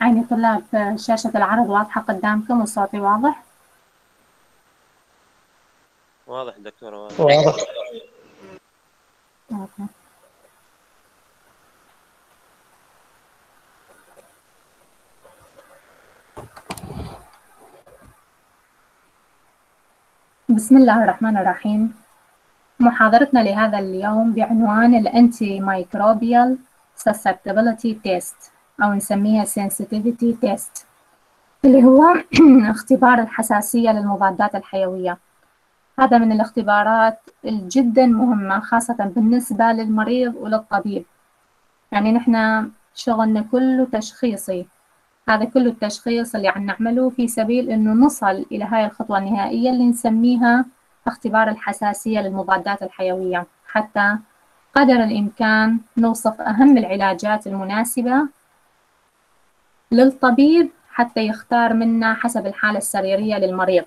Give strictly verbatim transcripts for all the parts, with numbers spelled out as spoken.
عيني طلاب، شاشة العرض واضحة قدامكم وصوتي واضح؟ واضح دكتورة، واضح. واضح. أوكي. بسم الله الرحمن الرحيم. محاضرتنا لهذا اليوم بعنوان الأنتي مايكروبيال susceptibility test أو نسميها sensitivity test، اللي هو اختبار الحساسية للمضادات الحيوية. هذا من الاختبارات الجدا مهمة خاصة بالنسبة للمريض وللطبيب. يعني نحن شغلنا كله تشخيصي، هذا كله التشخيص اللي عم نعمله في سبيل إنه نصل إلى هاي الخطوة النهائية اللي نسميها اختبار الحساسية للمضادات الحيوية، حتى قدر الإمكان نوصف أهم العلاجات المناسبة للطبيب حتى يختار منها حسب الحالة السريرية للمريض.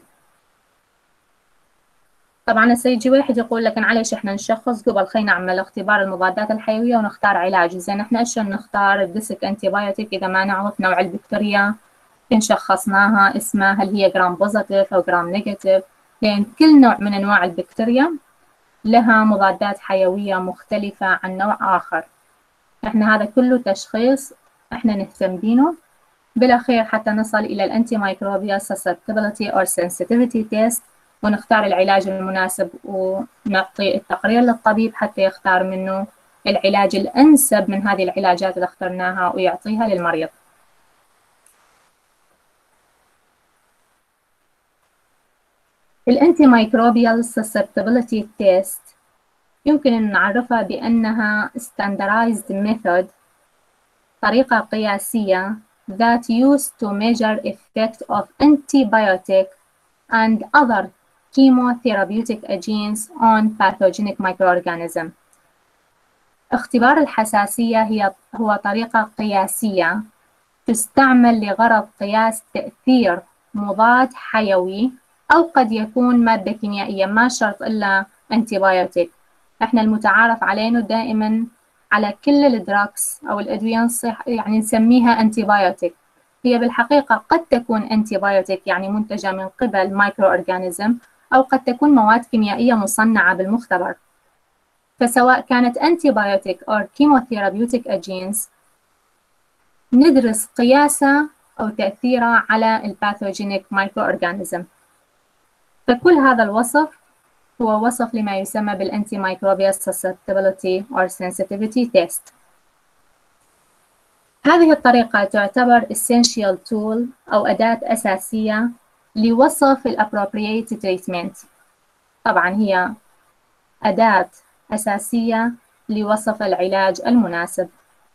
طبعا هسه يجي واحد يقول لك معلش احنا نشخص قبل خلينا نعمل اختبار المضادات الحيويه ونختار علاج. زين احنا ايش نختار؟ الديسك انتي بايوتيك اذا ما نعرف نوع البكتيريا إن شخصناها اسمها، هل هي جرام بوزيتيف او جرام نيجاتيف، لان كل نوع من انواع البكتيريا لها مضادات حيويه مختلفه عن نوع اخر. احنا هذا كله تشخيص احنا نهتم بينه بالاخير حتى نصل الى الانتي مايكروبيال susceptibility or sensitivity test ونختار العلاج المناسب ونعطي التقرير للطبيب حتى يختار منه العلاج الأنسب من هذه العلاجات اللي اخترناها ويعطيها للمريض. الانتي مايكروبيال susceptibility test يمكن أن نعرفها بأنها standardized method، طريقة قياسية that used to measure effect of antibiotic and other chemotherapeutic agents on pathogenic microorganism. اختبار الحساسية هي هو طريقة قياسية تستعمل لغرض قياس تأثير مضاد حيوي أو قد يكون مادة كيميائية، ما شرط إلا أنتيبيوتيك. احنا المتعارف عليه دائما على كل الدراكس أو الأدوية يعني نسميها أنتيبيوتيك. هي بالحقيقة قد تكون أنتيبيوتيك يعني منتجة من قبل مايكرو أورجانيزم، أو قد تكون مواد كيميائية مصنعة بالمختبر. فسواء كانت antibiotic أو chemotherapeutic agents ندرس قياسها أو تأثيرها على الباثوجينيك مايكرو أورجانيزم. فكل هذا الوصف هو وصف لما يسمى بالانتي مايكروبيال susceptibility or sensitivity test. هذه الطريقة تعتبر essential tool أو أداة أساسية لوصف ال appropriate treatment. طبعا هي أداة أساسية لوصف العلاج المناسب.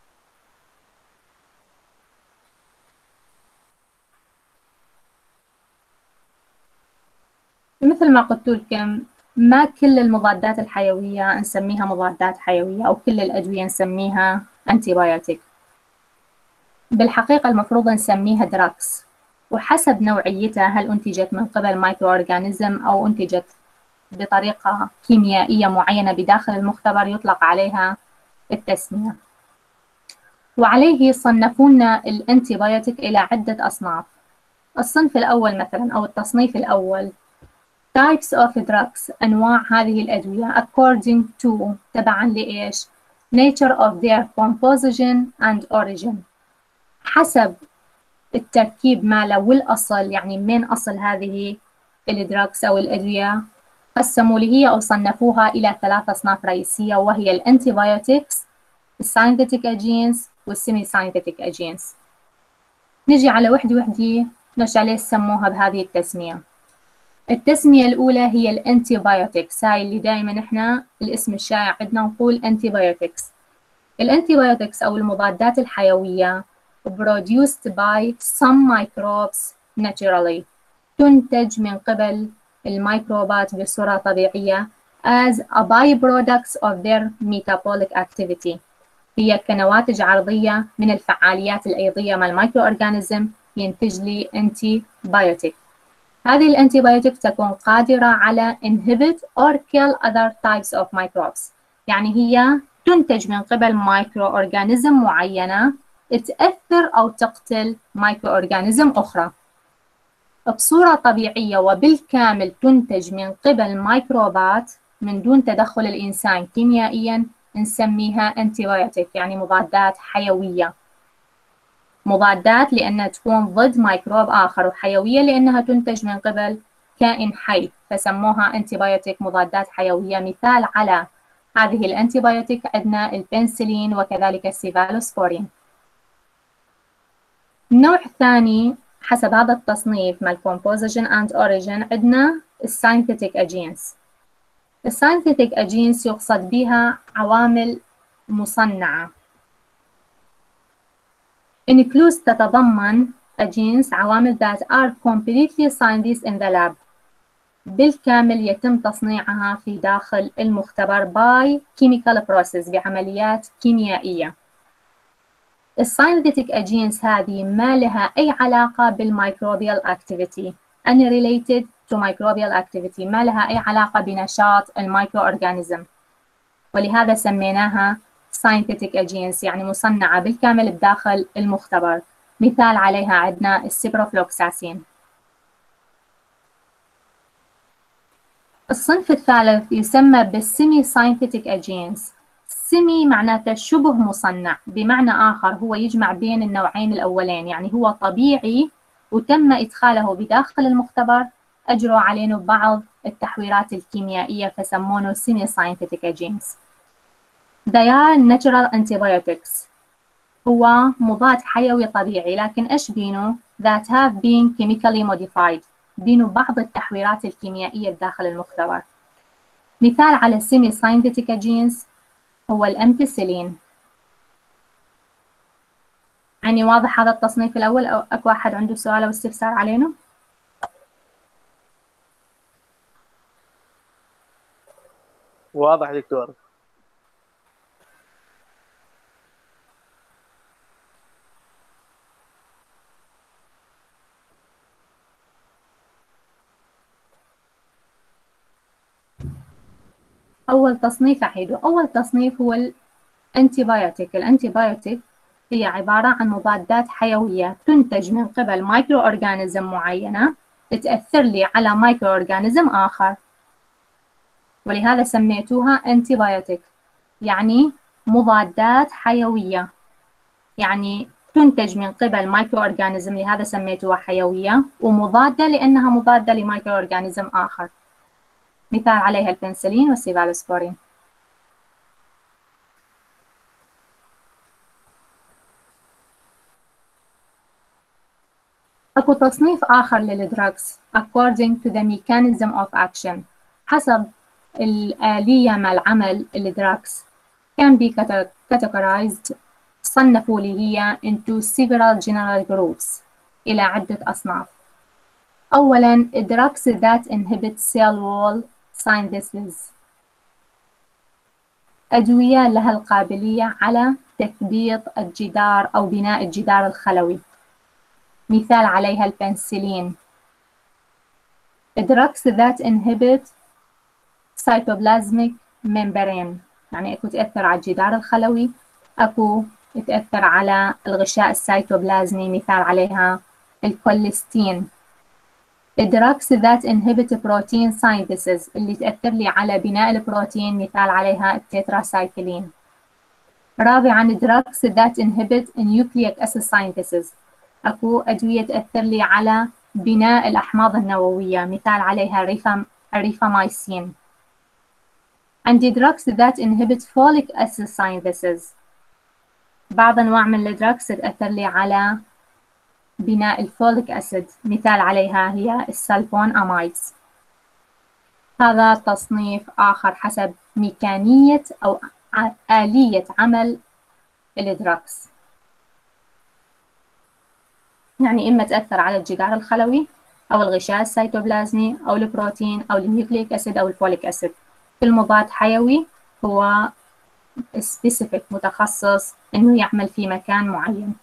مثل ما قلت لكم، ما كل المضادات الحيوية نسميها مضادات حيوية أو كل الأدوية نسميها أنتيبيوتيك. بالحقيقة المفروض نسميها دراكس، وحسب نوعيتها هل أنتجت من قبل مايكرو أورجانيزم أو أنتجت بطريقة كيميائية معينة بداخل المختبر يطلق عليها التسمية. وعليه صنفونا الأنتيبيوتيك إلى عدة أصناف. الصنف الأول مثلا أو التصنيف الأول types of drugs، أنواع هذه الأدوية according to تبعا لإيش؟ nature of their composition and origin، حسب التركيب ماله والأصل، يعني من أصل هذه الدراكس أو الأدوية. قسموا لي هي أو صنفوها إلى ثلاث أصناف رئيسية، وهي الأنتيبيوتكس، الساينثيتيك أجينز، والسيمي ساينثيتيك أجينز. نجي على وحدة وحدة نرجع ليش سموها بهذه التسمية. التسمية الأولى هي الأنتيبيوتكس، هاي اللي دائما إحنا الاسم الشائع عندنا نقول أنتيبيوتكس. الأنتيبيوتكس أو المضادات الحيوية produced by some microbes naturally، تنتج من قبل الميكروبات بصورة طبيعية as a byproducts of their metabolic activity، هي كنواتج عرضية من الفعاليات الأيضية مع الميكرو أورجانيزم ينتج لي أنتي بايوتيك. هذه الأنتيبيوتيك تكون قادرة على inhibit or kill other types of microbes، يعني هي تنتج من قبل مايكرو أورجانيزم معينة تأثر أو تقتل مايكرو أورجانيزم أخرى بصورة طبيعية وبالكامل تنتج من قبل ميكروبات من دون تدخل الإنسان كيميائيا، نسميها أنتيبيوتيك، يعني مضادات حيوية. مضادات لأنها تكون ضد ميكروب آخر، وحيوية لأنها تنتج من قبل كائن حي، فسموها أنتيبيوتيك، مضادات حيوية. مثال على هذه الأنتيبيوتيك عندنا البنسلين وكذلك السيفالوسبورين. النوع الثاني حسب هذا التصنيف مال composition and origin عندنا الساينثيتيك اجينس. الساينثيتيك اجينس يقصد بها عوامل مصنعة. includes تتضمن agents عوامل that are completely scientists in the lab، بالكامل يتم تصنيعها في داخل المختبر by chemical process، بعمليات كيميائية. الساينثيتيك اجينس هذه ما لها أي علاقة بالميكروبيال activity، unrelated to microbial activity، ما لها أي علاقة بنشاط الميكرو أورجانيزم، ولهذا سميناها scientific agents، يعني مصنعة بالكامل بداخل المختبر. مثال عليها عندنا السيبروفلوكساسين. الصنف الثالث يسمى بالسيمي scientific agents. سيمي معناته شبه مصنع، بمعنى آخر هو يجمع بين النوعين الأولين، يعني هو طبيعي وتم إدخاله بداخل المختبر، أجروا عليه بعض التحويرات الكيميائية فسمونه semi scientific agents. They are natural antibiotics، هو مضاد حيوي طبيعي، لكن إيش بينه؟ that have been chemically modified، بينه بعض التحويرات الكيميائية داخل المختبر. مثال على semi scientific agents هو الأمبيسيلين. يعني واضح هذا التصنيف الأول، أو أكو أحد عنده سؤال أو استفسار علينا؟ واضح دكتور. أول تصنيف أعيده. أول تصنيف هو الأنتيبيوتيك. الأنتيبيوتيك هي عبارة عن مضادات حيوية تنتج من قبل مايكرو أورجانيزم معينة تأثر لي على مايكرو أورجانيزم آخر، ولهذا سميتوها أنتيبيوتيك، يعني مضادات حيوية، يعني تنتج من قبل مايكرو أورجانيزم، لهذا سميتوها حيوية، ومضادة لأنها مضادة لمايكرو أورجانيزم آخر. مثال عليها البنسلين والسيفالوسبورين. أكو تصنيف آخر للدراكس according to the mechanism of action، حسب الآلية مع العمل. الدراكس can be categorized، صنفوا لي هي into several general groups، إلى عدة أصناف. أولاً drugs that inhibit cell wall synthesis، أدوية لها القابلية على تثبيط الجدار أو بناء الجدار الخلوي. مثال عليها البنسلين. drugs that inhibit cytoplasmic membrane، يعني أكو تأثر على الجدار الخلوي، أكو تأثر على الغشاء السيتوبلازمي، مثال عليها الكوليستين. drugs that inhibit protein synthesis، اللي تأثر لي على بناء البروتين، مثال عليها التتراسايكلين. رابعاً drugs that inhibit nucleic acid synthesis، أكو أدوية تأثر لي على بناء الأحماض النووية، مثال عليها الريفاميسين. عندي drugs that inhibit folic acid synthesis، بعض أنواع من الدراكس تأثر لي على بناء الفوليك أسيد، مثال عليها هي السلفون أمايدز. هذا تصنيف آخر حسب ميكانية أو آلية عمل الدراكس، يعني إما تأثر على الجدار الخلوي أو الغشاء السيتوبلازمي أو البروتين أو النيوكليك أسيد أو الفوليك أسيد. المضاد حيوي هو specific، متخصص إنه يعمل في مكان معين.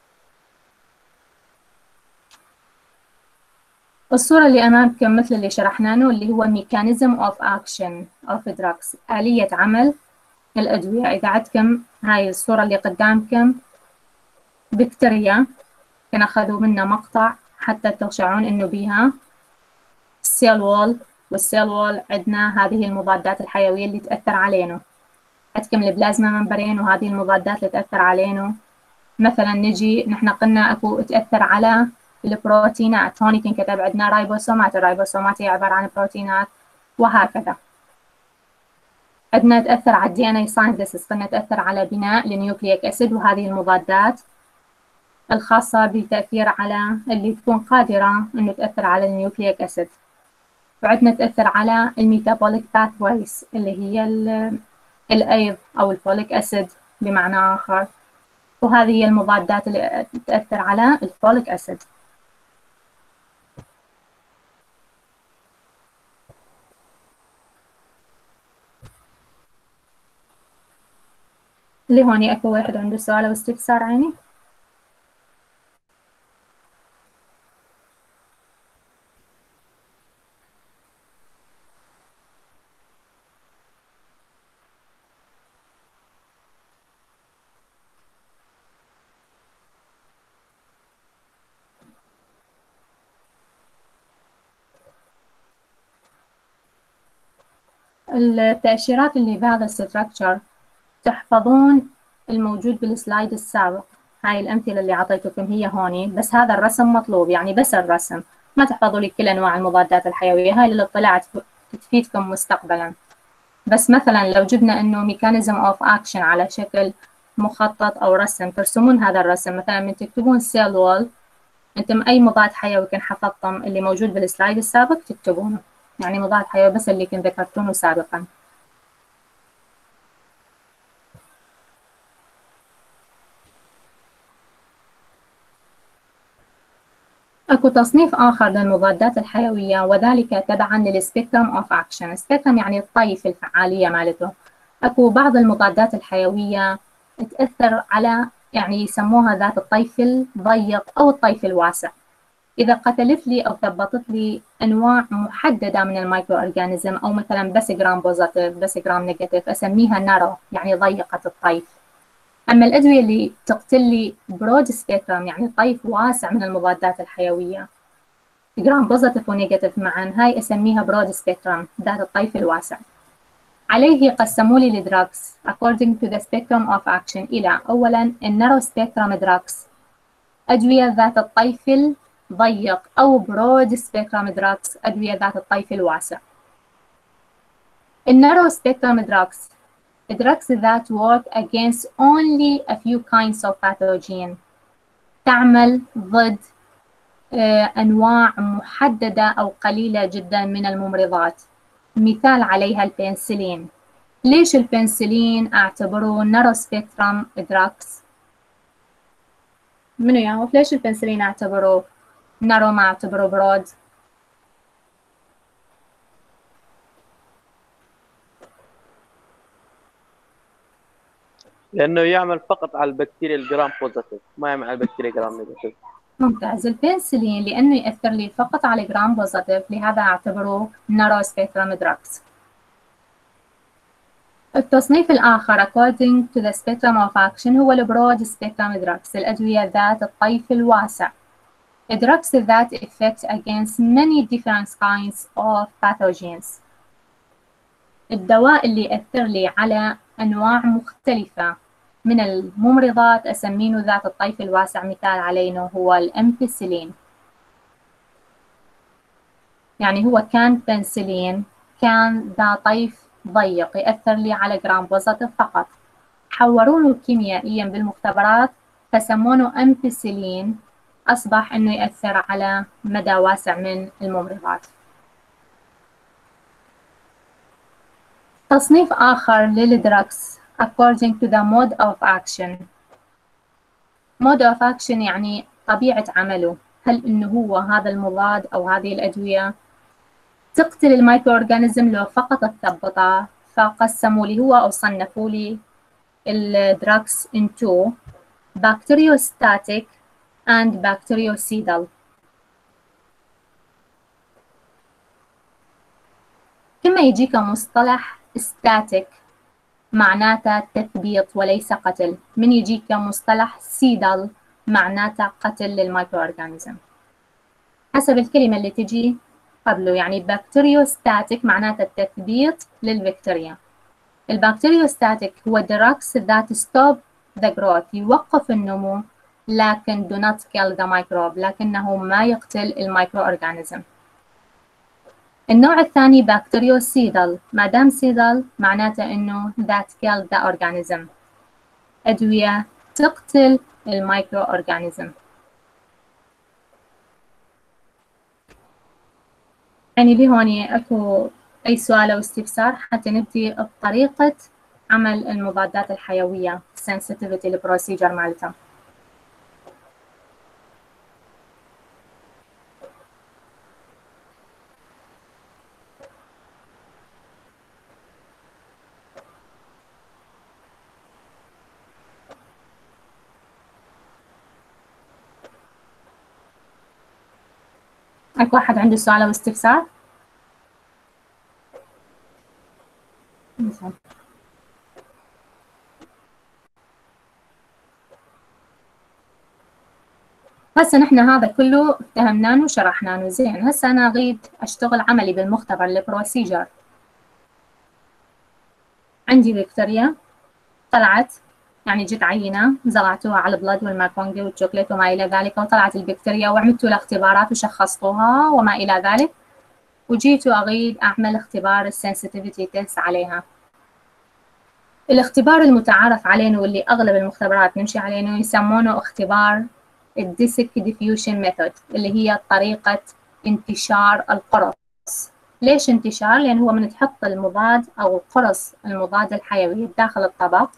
الصورة اللي أمامكم مثل اللي شرحناه اللي هو mechanism of action of drugs، آلية عمل الأدوية. إذا عندكم هاي الصورة اللي قدامكم بكتيريا كان أخذوا منها مقطع حتى تشعرون إنه بيها السيل وول، والسيل وول عندنا هذه المضادات الحيوية اللي تأثر علينا. عندكم البلازما ممبرين وهذه المضادات اللي تأثر علينا. مثلا نجي نحن قلنا اكو تأثر على البروتينات، هون تنكتب عندنا رايبوسومات، الرايبوسومات هي عبارة عن بروتينات وهكذا. عندنا تأثر على الدي ان اي ساينثيسيس، قلنا تأثر على بناء النيوكليك اسيد، وهذه المضادات الخاصة بالتأثير على اللي تكون قادرة انه تأثر على النيوكليك اسيد. وعندنا تأثر على الميتابوليك باثويز اللي هي الايض او الفوليك اسيد بمعنى اخر، وهذه هي المضادات اللي تأثر على الفوليك اسيد. اللي هوني اكو واحد عنده سؤال او استفسار عيني؟ التأشيرات اللي بهذا الستركتشر تحفظون الموجود بالسلايد السابق. هاي الأمثلة اللي عطيتكم هي هوني، بس هذا الرسم مطلوب، يعني بس الرسم، ما تحفظوا لي كل أنواع المضادات الحيوية. هاي للاطلاع تفيدكم مستقبلا. بس مثلا لو جبنا إنه ميكانيزم أوف أكشن على شكل مخطط أو رسم، ترسمون هذا الرسم. مثلا من تكتبون سيل وول، أنتم أي مضاد حيوي كان حفظتم اللي موجود بالسلايد السابق تكتبونه، يعني مضاد حيوي بس اللي كنت ذكرتونه سابقا. اكو تصنيف اخر للمضادات الحيويه، وذلك تبعا للسبيكترم اوف اكشن. سبيكترم يعني الطيف الفعاليه مالته. اكو بعض المضادات الحيويه تاثر على، يعني يسموها ذات الطيف الضيق او الطيف الواسع. اذا قتلت لي او ثبطت لي انواع محدده من المايكرو اورجانيزم، او مثلا بس جرام بوزيتيف بس جرام نيجاتيف، اسميها نارو يعني ضيقه الطيف. أما الأدوية اللي تقتل لي برود سبيكترم يعني طيف واسع من المضادات الحيوية، جرام بوزيتيف ونيجاتيف معا، هاي أسميها برود سبيكترم ذات الطيف الواسع. عليه قسموا لي الدراكس according to the spectrum of action إلى أولا النارو سبيكترم دراكس، أدوية ذات الطيف الضيق، أو برود سبيكترم دراكس، أدوية ذات الطيف الواسع. النارو سبيكترم دراكس drugs that work against only a few kinds of pathogen، تعمل ضد أنواع محددة أو قليلة جدا من الممرضات. مثال عليها البنسلين. ليش البنسلين أعتبره نارو سبيكترم دراكس؟ منو يعرف ليش البنسلين أعتبره نارو ما أعتبره برود؟ لانه يعمل فقط على البكتيريا الجرام بوزيتيف، ما يعمل على البكتيريا جرام نيجاتيف. ممتاز. البنسلين لأنه يأثر لي فقط على جرام بوزيتيف، لهذا أعتبره نارو سبيكترم دراكس. التصنيف الآخر according to the spectrum of action هو البرود سبيكترم دراكس، الأدوية ذات الطيف الواسع. drugs that affect against many different kinds of pathogens. الدواء اللي يأثر لي على أنواع مختلفة من الممرضات أسمينه ذات الطيف الواسع. مثال علينا هو الأمبيسيلين، يعني هو كان بنسلين كان ذا طيف ضيق يأثر لي على جرام بوزيتيف فقط، حورونه كيميائيا بالمختبرات فسمونه أمبيسيلين، أصبح إنه يأثر على مدى واسع من الممرضات. تصنيف آخر للدراكس according to the mode of action. mode of action يعني طبيعة عمله، هل إنه هو هذا المضاد أو هذه الأدوية تقتل المايكرو أورجانيزم لو فقط تثبطه، فقسموا لي هو أو صنفوا لي الدراكس into bacteriostatic and bactericidal. كما يجيك مصطلح static معناته تثبيط وليس قتل، من يجيك مصطلح سيدال معناته قتل للمايكرو أورجانيزم. حسب الكلمة اللي تجي قبله، يعني بكتيريوستاتيك معناته التثبيط للبكتيريا. البكتيريوستاتيك هو drugs that stop the growth، يوقف النمو، لكن do not kill the microbe، لكنه ما يقتل المايكرو أورجانيزم. النوع الثاني بكتيريوسيدال، ما دام سيدال معناته انه that kill the organism، أدوية تقتل المايكرو أورجانيزم. يعني لهوني اكو اي سؤال او استفسار حتى نبدي بطريقة عمل المضادات الحيوية sensitivity البروسيجر مالتها. اكو واحد عنده سؤال او استفسار؟ هسه نحن هذا كله فهمناه وشرحناه زين. هسه انا اريد اشتغل عملي بالمختبر البروسيجر. عندي بكتيريا طلعت، يعني جت عينه زرعتوها على البلد والماكونجي والشوكليت وما الى ذلك، وطلعت البكتيريا وعملتوا لها اختبارات وشخصتوها وما الى ذلك، وجيتوا اريد اعمل اختبار السنسيتيفيتي تيست عليها. الاختبار المتعارف عليه واللي اغلب المختبرات نمشي عليه يسمونه اختبار الديسك ديفيوشن ميثود، اللي هي طريقة انتشار القرص. ليش انتشار؟ لأن هو من تحط المضاد أو قرص المضاد الحيوي داخل الطبق،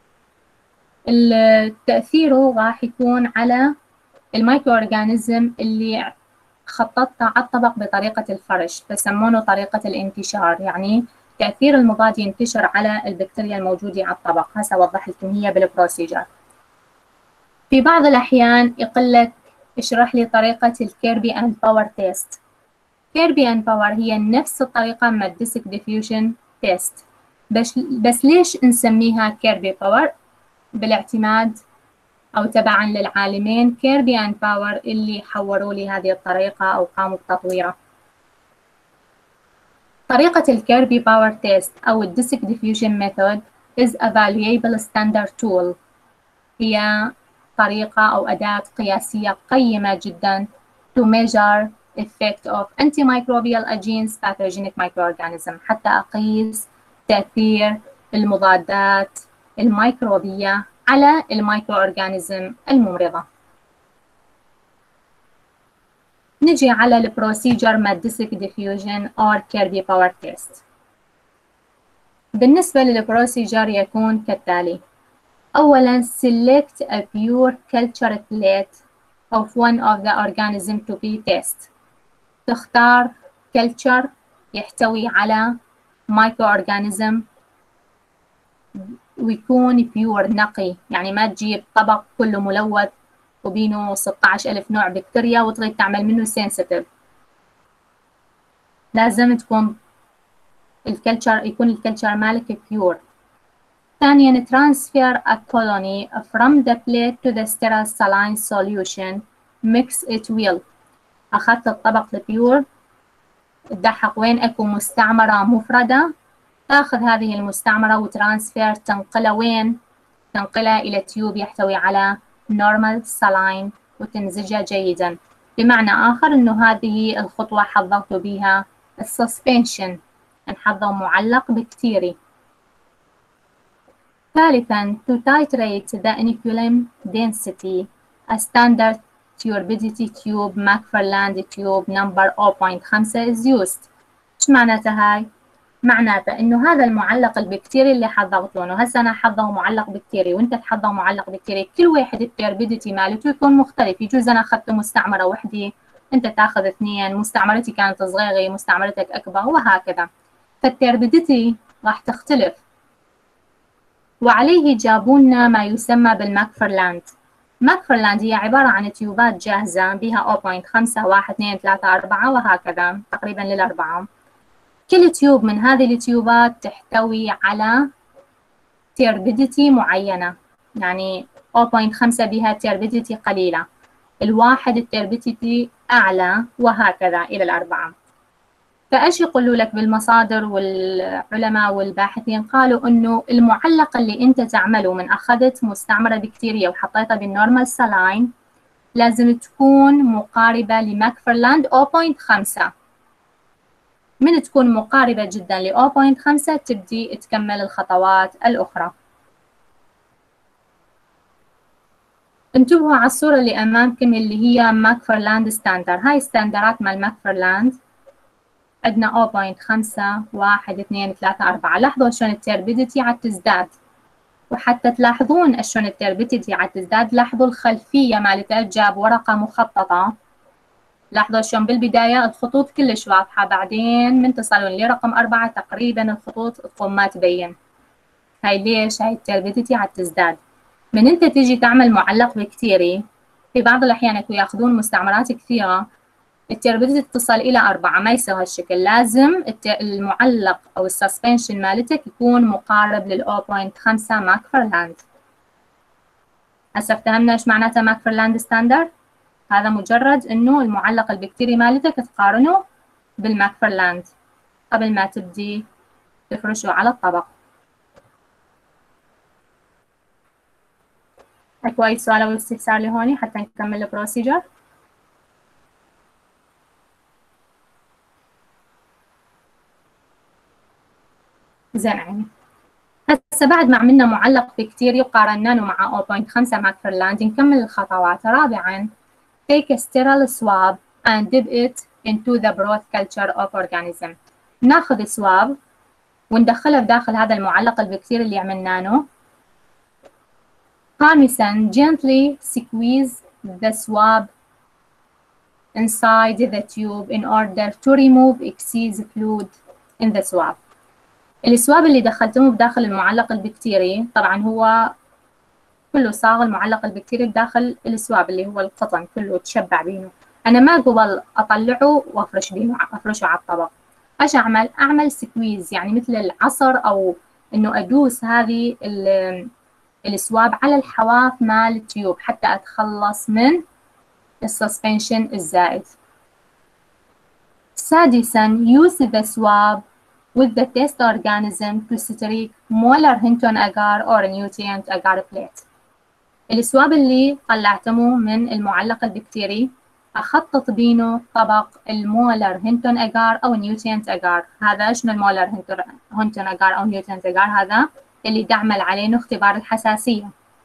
تأثيره راح يكون على المايكرو أورجانيزم اللي خططته على الطبق بطريقة الفرش، فسمونه طريقة الانتشار، يعني تأثير المضاد ينتشر على البكتيريا الموجودة على الطبق. هسه أوضح لكم هي بالبروسيجر. في بعض الأحيان يقول لك اشرح لي طريقة الكيربي أند باور تيست. كيربي أند باور هي نفس الطريقة من الديسك ديفيوجن تيست، بس بس ليش نسميها كيربي باور؟ بالاعتماد أو تبعا للعالمين كيربي أند باور اللي حوروا لي هذه الطريقة أو قاموا بتطويرها. طريقة الكيربي باور تيست أو الديسك ديفيوجن ميثود is a valuable standard tool، هي طريقة أو أداة قياسية قيمة جدا to measure effect of antimicrobial agents pathogenic microorganism، حتى أقيس تأثير المضادات الميكروبية على المايكرو أورجانيزم الممرضة. نجي على البروسيجر مال ديسك ديفيوجن or كيربي باور تيست. بالنسبة للبروسيجر يكون كالتالي: أولاً select a pure culture plate of one of the organism to be tested. تختار culture يحتوي على microorganism ويكون pure نقي، يعني ما تجيب طبق كله ملوث وبينه ستة عشر ألف نوع بكتيريا وتريد تعمل منه sensitive. لازم تكون الكلتشر يكون الكلتشر مالك pure. ثانياً transfer a colony from the plate to the sterile saline solution. mix it well. أخذت الطبق البيور تدحق وين أكو مستعمرة مفردة، تأخذ هذه المستعمرة وترانسفير تنقلها وين؟ تنقلها إلى تيوب يحتوي على normal saline وتمزجها جيداً. بمعنى آخر إنه هذه الخطوة حضرت بها السسبنشن، نحضر معلق بكتيري. ثالثاً to titrate the inoculum density. A standard turbidity tube Macfarland tube number zero point five is used. إيش معناتها هاي؟ معناته إنه هذا المعلق البكتيري اللي حضرتونه، هسه أنا حضر معلق بكتيري وأنت تحضر معلق بكتيري، كل واحد التربيديتي مالته يكون مختلف. يجوز أنا أخذت مستعمرة وحدة، أنت تاخذ اثنين، مستعمرتي كانت صغيرة، مستعمرتك أكبر، وهكذا، فالتربيديتي راح تختلف. وعليه جابوا لنا ما يسمى بالماكفرلاند. ماكفرلاند هي عبارة عن تيوبات جاهزة بها zero point five واحد اثنين ثلاثة أربعة وهكذا تقريبا للأربعة. كل تيوب من هذه التيوبات تحتوي على تربيديتي معينة، يعني صفر فاصلة خمسة بها turbidity قليلة، الواحد turbidity أعلى، وهكذا إلى الأربعة. فإيش يقولوا لك بالمصادر والعلماء والباحثين؟ قالوا إنه المعلق اللي أنت تعمله من أخذت مستعمرة بكتيريا وحطيتها بالنورمال سلاين لازم تكون مقاربة لماكفرلاند صفر فاصلة خمسة. من تكون مقاربة جدا ل صفر فاصلة خمسة تبدي تكمل الخطوات الأخرى. انتبهوا على الصورة اللي أمامكم اللي هي ماكفرلاند ستاندر. هاي ستاندرات مال ماكفرلاند، عندنا صفر فاصلة خمسة، واحد، اثنين، ثلاثة، أربعة. لاحظوا شلون التربيديتي عم تزداد، وحتى تلاحظون شلون التربيديتي عم تزداد لاحظوا الخلفية مالتها جاب ورقة مخططة. لاحظوا شلون بالبداية الخطوط كلش واضحة، بعدين من تصلون لرقم أربعة تقريبا الخطوط تقوم ما تبين. هاي ليش؟ هاي التربيديتي عم تزداد. من انت تيجي تعمل معلق بكتيري في بعض الأحيان ياخذون مستعمرات كثيرة التربيديتي تصل إلى أربعة، ما يصير هالشكل. لازم المعلق أو السسبنشن مالتك يكون مقارب لل صفر فاصلة خمسة ماكفرلاند. هسه افتهمنا ايش معناته ماكفرلاند ستاندرد؟ هذا مجرد انه المعلق البكتيري مالتك تقارنه بالماكفرلاند قبل ما تبدي تفرشه على الطبق. اكو اي سؤال او استفسار لهوني حتى نكمل البروسيجر؟ زين عيني. هسه بعد ما عملنا معلق بكتيري وقارناه مع صفر فاصلة خمسة ماكفرلاند نكمل الخطوات. رابعا take a sterile swab and dip it into the broth culture of organism. ناخذ سواب وندخله بداخل هذا المعلق البكتيري اللي عملناه. خامسا gently squeeze the swab inside the tube in order to remove excess fluid in the swab. السواب اللي دخلتموه بداخل المعلق البكتيري طبعا هو كله صاغ المعلق البكتيري بداخل السواب اللي هو القطن كله تشبع بينه. انا ما قبل اطلعه وافرش بينه افرشه على الطبق. ايش اعمل؟ اعمل سكويز يعني مثل العصر او انه ادوس هذه السواب على الحواف مال التيوب حتى اتخلص من السسبنشن الزائد. سادسا use the swab with the test organism to streak molar Hinton agar or nutrient agar plate. السواب اللي طلعتموه من المعلق البكتيري أخطط بينه طبق المولر هنتون أجار أو نيوترينت أجار. هذا شنو المولر هنتون أجار أو نيوترينت أجار؟ هذا اللي دعمل عليه اختبار الحساسية.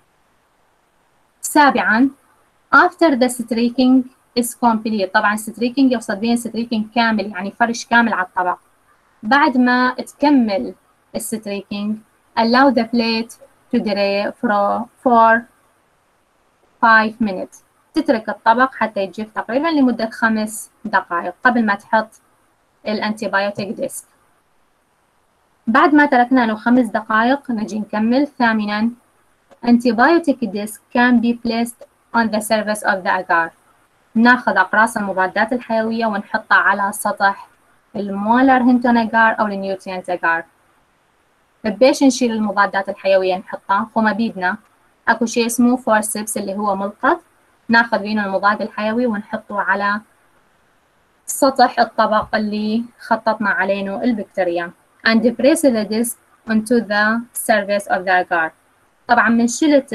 سابعا after the streaking is complete. طبعا الستريكينج يقصد بين ستريكينج كامل يعني فرش كامل على الطبق. بعد ما تكمل الستريكينج allow the plate to dry for five minutes. تترك الطبق حتى يجف تقريبا لمدة خمس دقائق قبل ما تحط الانتيبيوتيك ديسك. بعد ما تركنا له خمس دقائق نجي نكمل. ثامنا antibiotic disc can be placed on the surface of the agar. ناخذ أقراص المضادات الحيوية ونحطها على سطح المولر هنتون أجار أو النيوترينت أجار. بيش نشيل المضادات الحيوية نحطها فما بيدنا اكو شيء اسمه فورسبس اللي هو ملقط ناخذ بينه المضاد الحيوي ونحطه على سطح الطبق اللي خططنا عليه البكتيريا and press the disc onto the surface of the agar. طبعا من شلت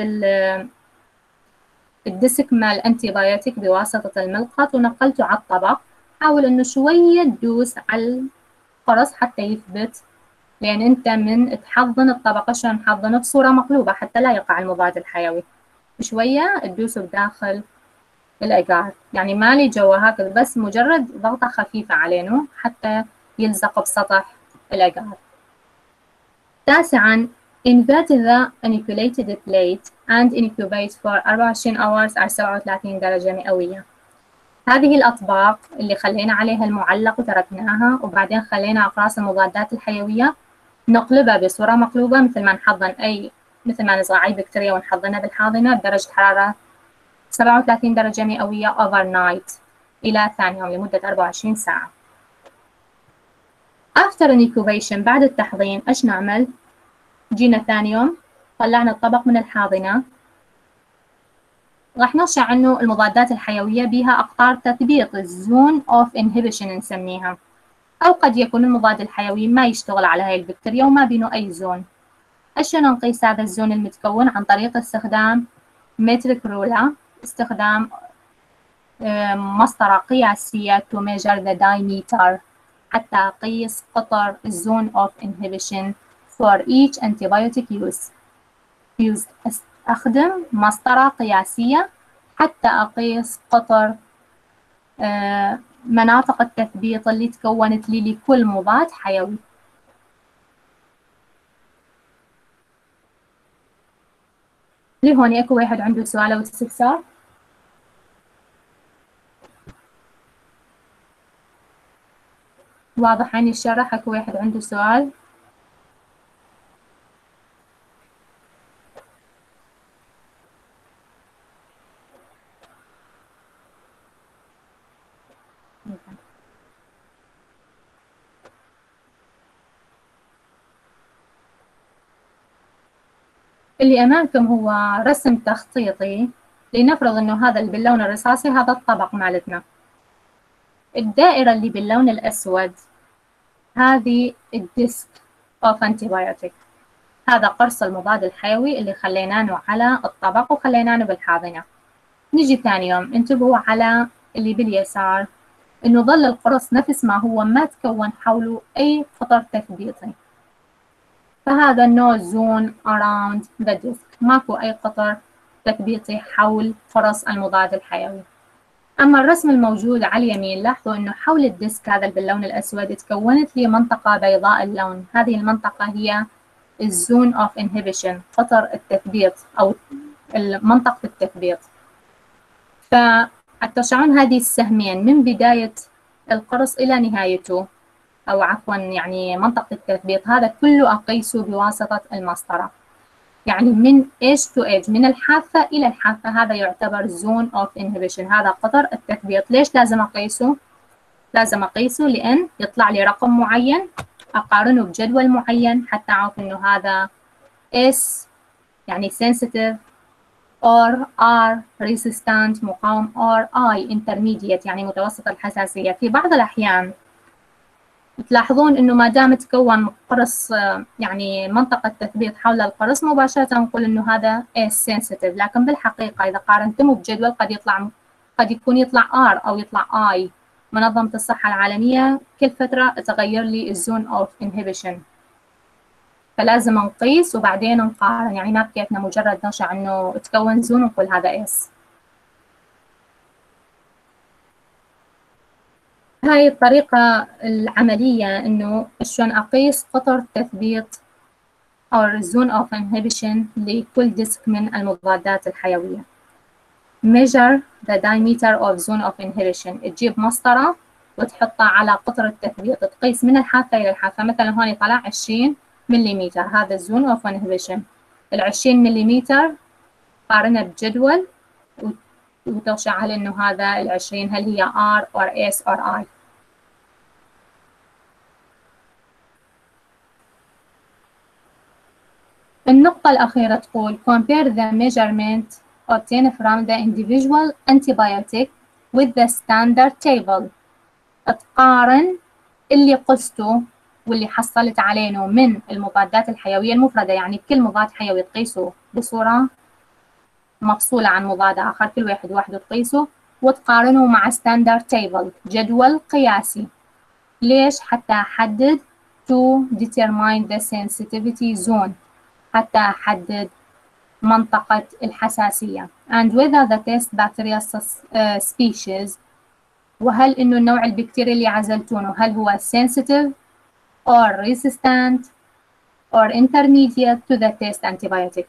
الديسك مال الانتيبيوتيك بواسطة الملقط ونقلته على الطبق. حاول انه شوية تدوس على القرص حتى يثبت، لان انت من تحضن الطبق عشان نحضنه بصورة مقلوبة حتى لا يقع المضاد الحيوي. شوية تدوسه بداخل الأجار يعني مالي جوا هكذا بس مجرد ضغطة خفيفة علينه حتى يلزق بسطح الأجار. تاسعا invert the inoculated plate and incubate for أربعة وعشرين hours على سبعة وثلاثين درجة مئوية. هذه الأطباق اللي خلينا عليها المعلق وتركناها وبعدين خلينا أقراص المضادات الحيوية نقلبها بصورة مقلوبة مثل ما نحضن أي مثل ما نزرع أي بكتيريا ونحضنها بالحاضنة بدرجة حرارة سبعة وثلاثين درجة مئوية overnight إلى ثاني يوم لمدة أربعة وعشرين ساعة. after incubation بعد التحضين إيش نعمل؟ جينا ثاني يوم طلعنا الطبق من الحاضنة راح نرجع إنه المضادات الحيوية بها أقطار تثبيط الزون أوف إنهبيشن نسميها، أو قد يكون المضاد الحيوي ما يشتغل على هاي البكتيريا وما بينه أي زون. شلون نقيس هذا الزون المتكون؟ عن طريق استخدام مترك رولا، استخدام مسطرة قياسية to measure the diameter حتى أقيس قطر zone of inhibition for each antibiotic use. use أستخدم مسطرة قياسية حتى أقيس قطر مناطق التثبيط اللي تكونت لي لكل مضاد حيوي. لهون اكو واحد عنده سؤال او استفسار؟ واضح عني الشرح؟ اكو واحد عنده سؤال؟ اللي أمامكم هو رسم تخطيطي، لنفرض إنه هذا اللي باللون الرصاصي هذا الطبق مالتنا. الدائرة اللي باللون الأسود هذه الديسك أوف أنتيبيوتيك، هذا قرص المضاد الحيوي اللي خليناه على الطبق وخليناه بالحاضنة. نجي ثاني يوم انتبهوا على اللي باليسار، إنه ظل القرص نفس ما هو، ما تكون حوله أي قطر تثبيطي، فهذا no zone around the disk، ماكو أي قطر تثبيطي حول قرص المضاد الحيوي. أما الرسم الموجود على اليمين لاحظوا إنه حول الديسك هذا باللون الأسود تكونت لي منطقة بيضاء اللون، هذه المنطقة هي الزون أوف إنهبيشن، قطر التثبيط أو منطقة التثبيط. فتشعرون هذه السهمين من بداية القرص إلى نهايته، أو عفوا يعني منطقة التثبيط، هذا كله أقيسه بواسطة المسطرة. يعني من edge to edge، من الحافة إلى الحافة، هذا يعتبر zone of inhibition، هذا قطر التثبيط. ليش لازم أقيسه؟ لازم أقيسه لأن يطلع لي رقم معين أقارنه بجدول معين حتى أعرف إنه هذا S يعني sensitive or R resistant مقاوم or I intermediate يعني متوسط الحساسية. في بعض الأحيان تلاحظون إنه ما دام تكون قرص يعني منطقة تثبيط حول القرص مباشرة نقول إنه هذا S sensitive، لكن بالحقيقة إذا قارنتمه بجدول قد يطلع قد يكون يطلع R أو يطلع I. منظمة الصحة العالمية كل فترة تغير لي الزون أوف إنهبيشن، فلازم نقيس وبعدين نقارن، يعني ما بكيفنا مجرد نرجع إنه تكون زون ونقول هذا S. هاي الطريقة العملية إنه شلون أقيس قطر تثبيط أو zone of inhibition لكل ديسك من المضادات الحيوية. measure the diameter of zone of inhibition، تجيب مسطرة وتحطها على قطر التثبيط، تقيس من الحافة إلى الحافة. مثلا هون طلع عشرين مليمتر، هذا zone of inhibition. العشرين مليمتر قارنها بجدول وترجع هل إنه هذا العشرين هل هي R or S or I. النقطة الأخيرة تقول compare the measurement obtained from the individual antibiotic with the standard table. تقارن اللي قسته واللي حصلت عليه من المضادات الحيوية المفردة، يعني كل مضاد حيوي تقيسه بصورة مفصولة عن مضاد آخر، كل واحد واحد تقيسه وتقارنه مع standard table جدول قياسي. ليش؟ حتى أحدد to determine the sensitivity zone، حتى أحدد منطقة الحساسية and whether the test bacteria species، وهل إنه النوع البكتيري اللي عزلتونه هل هو sensitive or resistant or intermediate to the test antibiotic،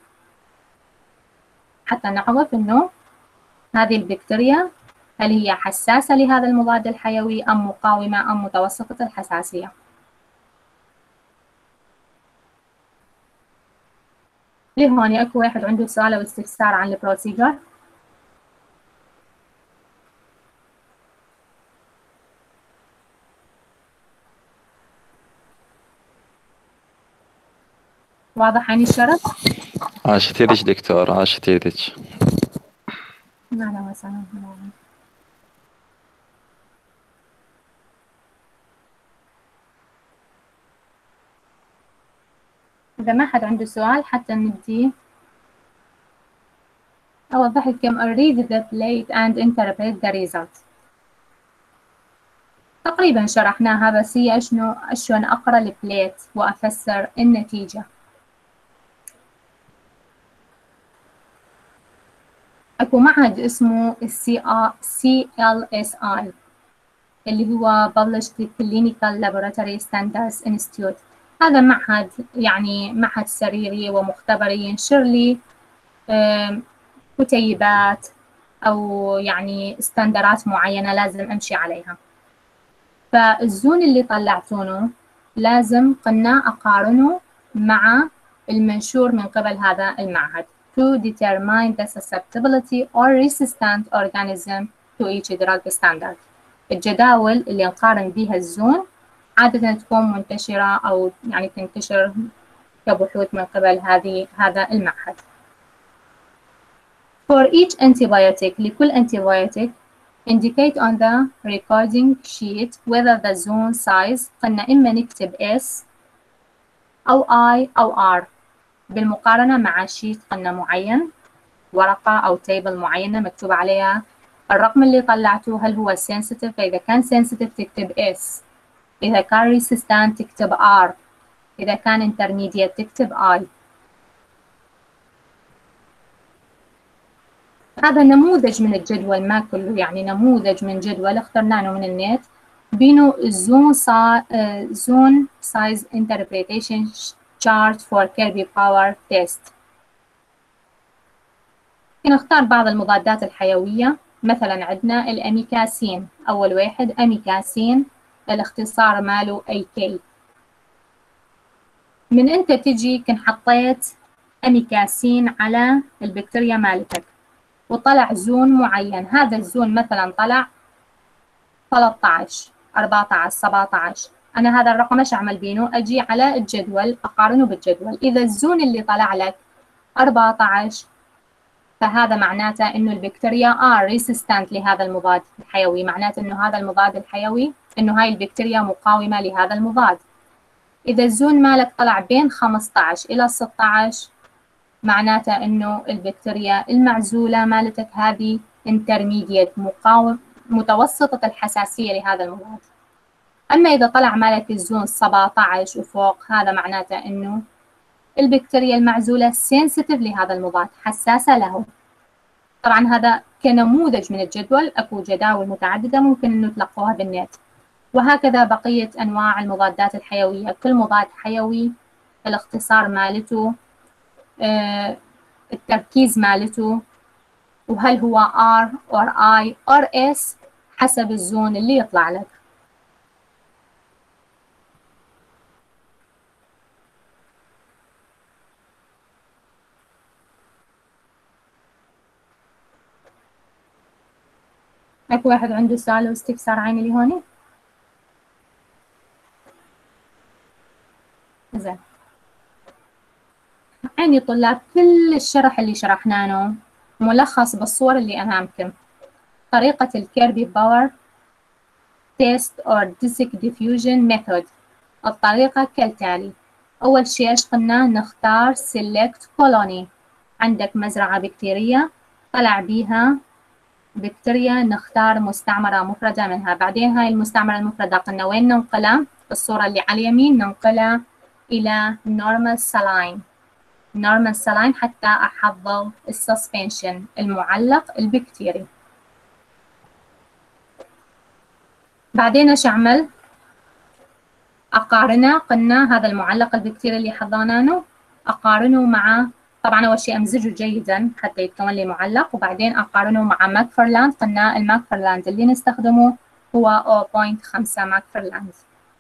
حتى نعرف إنه هذه البكتيريا هل هي حساسة لهذا المضاد الحيوي أم مقاومة أم متوسطة الحساسية. لهون اكو واحد عنده سؤال او استفسار عن البروسيجر؟ واضح عني الشرح؟ عاشت يدك دكتور، عاشت يدك. أهلا وسهلا. إذا ما حد عنده سؤال حتى نبدي أوضح لكم read the plate and interpret the result. تقريبا شرحناها، بس هي شنو شلون أقرأ البليت وأفسر النتيجة. أكو معهد اسمه سي إل إس آي اللي هو Published Clinical Laboratory Standards Institute. هذا معهد يعني معهد سريري ومختبري ينشر لي كتيبات أو يعني استندرات معينة لازم أمشي عليها. فالزون اللي طلعتونه لازم قلنا أقارنه مع المنشور من قبل هذا المعهد to determine the susceptibility or resistant organism to each drug standard. الجداول اللي نقارن بها الزون عادة تكون منتشرة أو يعني تنتشر كبحوث من قبل هذه هذا المعهد. For each antibiotic لكل antibiotic indicate on the recording sheet whether the zone size قلنا إما نكتب S أو I أو R بالمقارنة مع شيت قلنا معين، ورقة أو تيبل معينة مكتوب عليها الرقم اللي طلعته هل هو sensitive. فإذا كان sensitive تكتب S، إذا كان resistant تكتب R، إذا كان intermediate تكتب I. هذا نموذج من الجدول، ما كله يعني نموذج من جدول اخترناه من النت بينه الزون سا زون سايز interpretation chart for Kirby Power test. نختار بعض المضادات الحيوية، مثلا عندنا الأميكاسين. أول واحد أميكاسين، الاختصار ماله أي كي. من أنت تجي كن حطيت أميكاسين على البكتيريا مالتك وطلع زون معين، هذا الزون مثلا طلع ثلاثة عشر أربعة عشر سبعة عشر، أنا هذا الرقم إيش أعمل بينه؟ أجي على الجدول أقارنه بالجدول. إذا الزون اللي طلع لك أربعة عشر فهذا معناته إنه البكتيريا آر ريسيستنت لهذا المضاد الحيوي، معناته إنه هذا المضاد الحيوي إنه هاي البكتيريا مقاومة لهذا المضاد. إذا الزون مالك طلع بين خمسة عشر إلى ستة عشر معناته إنه البكتيريا المعزولة مالتك هذه intermediate مقاوم متوسطة الحساسية لهذا المضاد. أما إذا طلع مالك الزون سبعة عشر وفوق هذا معناته إنه البكتيريا المعزولة sensitive لهذا المضاد، حساسة له. طبعا هذا كنموذج من الجدول، أكو جداول متعددة ممكن إنه تلقوها بالنت. وهكذا بقية أنواع المضادات الحيوية، كل مضاد حيوي الاختصار مالته، آه، التركيز مالته، وهل هو R or I or S حسب الزون اللي يطلع لك. اكو واحد عنده سؤال واستفسار عين اللي هوني؟ زين. عيني طلاب، كل الشرح اللي شرحناه ملخص بالصور اللي أمامكم. طريقة الكيربي باور تيست أو ديسك ديفيوجن ميثود. الطريقة كالتالي: أول شيء إيش قلنا؟ نختار select colony. عندك مزرعة بكتيرية طلع بيها بكتيريا، نختار مستعمرة مفردة منها. بعدين هاي المستعمرة المفردة قلنا وين ننقلها؟ الصورة اللي على اليمين ننقلها إلى normal saline. normal saline حتى أحضر السسبنشن المعلق البكتيري. بعدين ايش أعمل؟ أقارنه. قلنا هذا المعلق البكتيري اللي حضرناه أقارنه مع، طبعا أول شيء أمزجه جيدا حتى يتكون لي معلق، وبعدين أقارنه مع ماكفرلاند. قلنا الماكفرلاند اللي نستخدمه هو صفر فاصلة خمسة ماكفرلاند.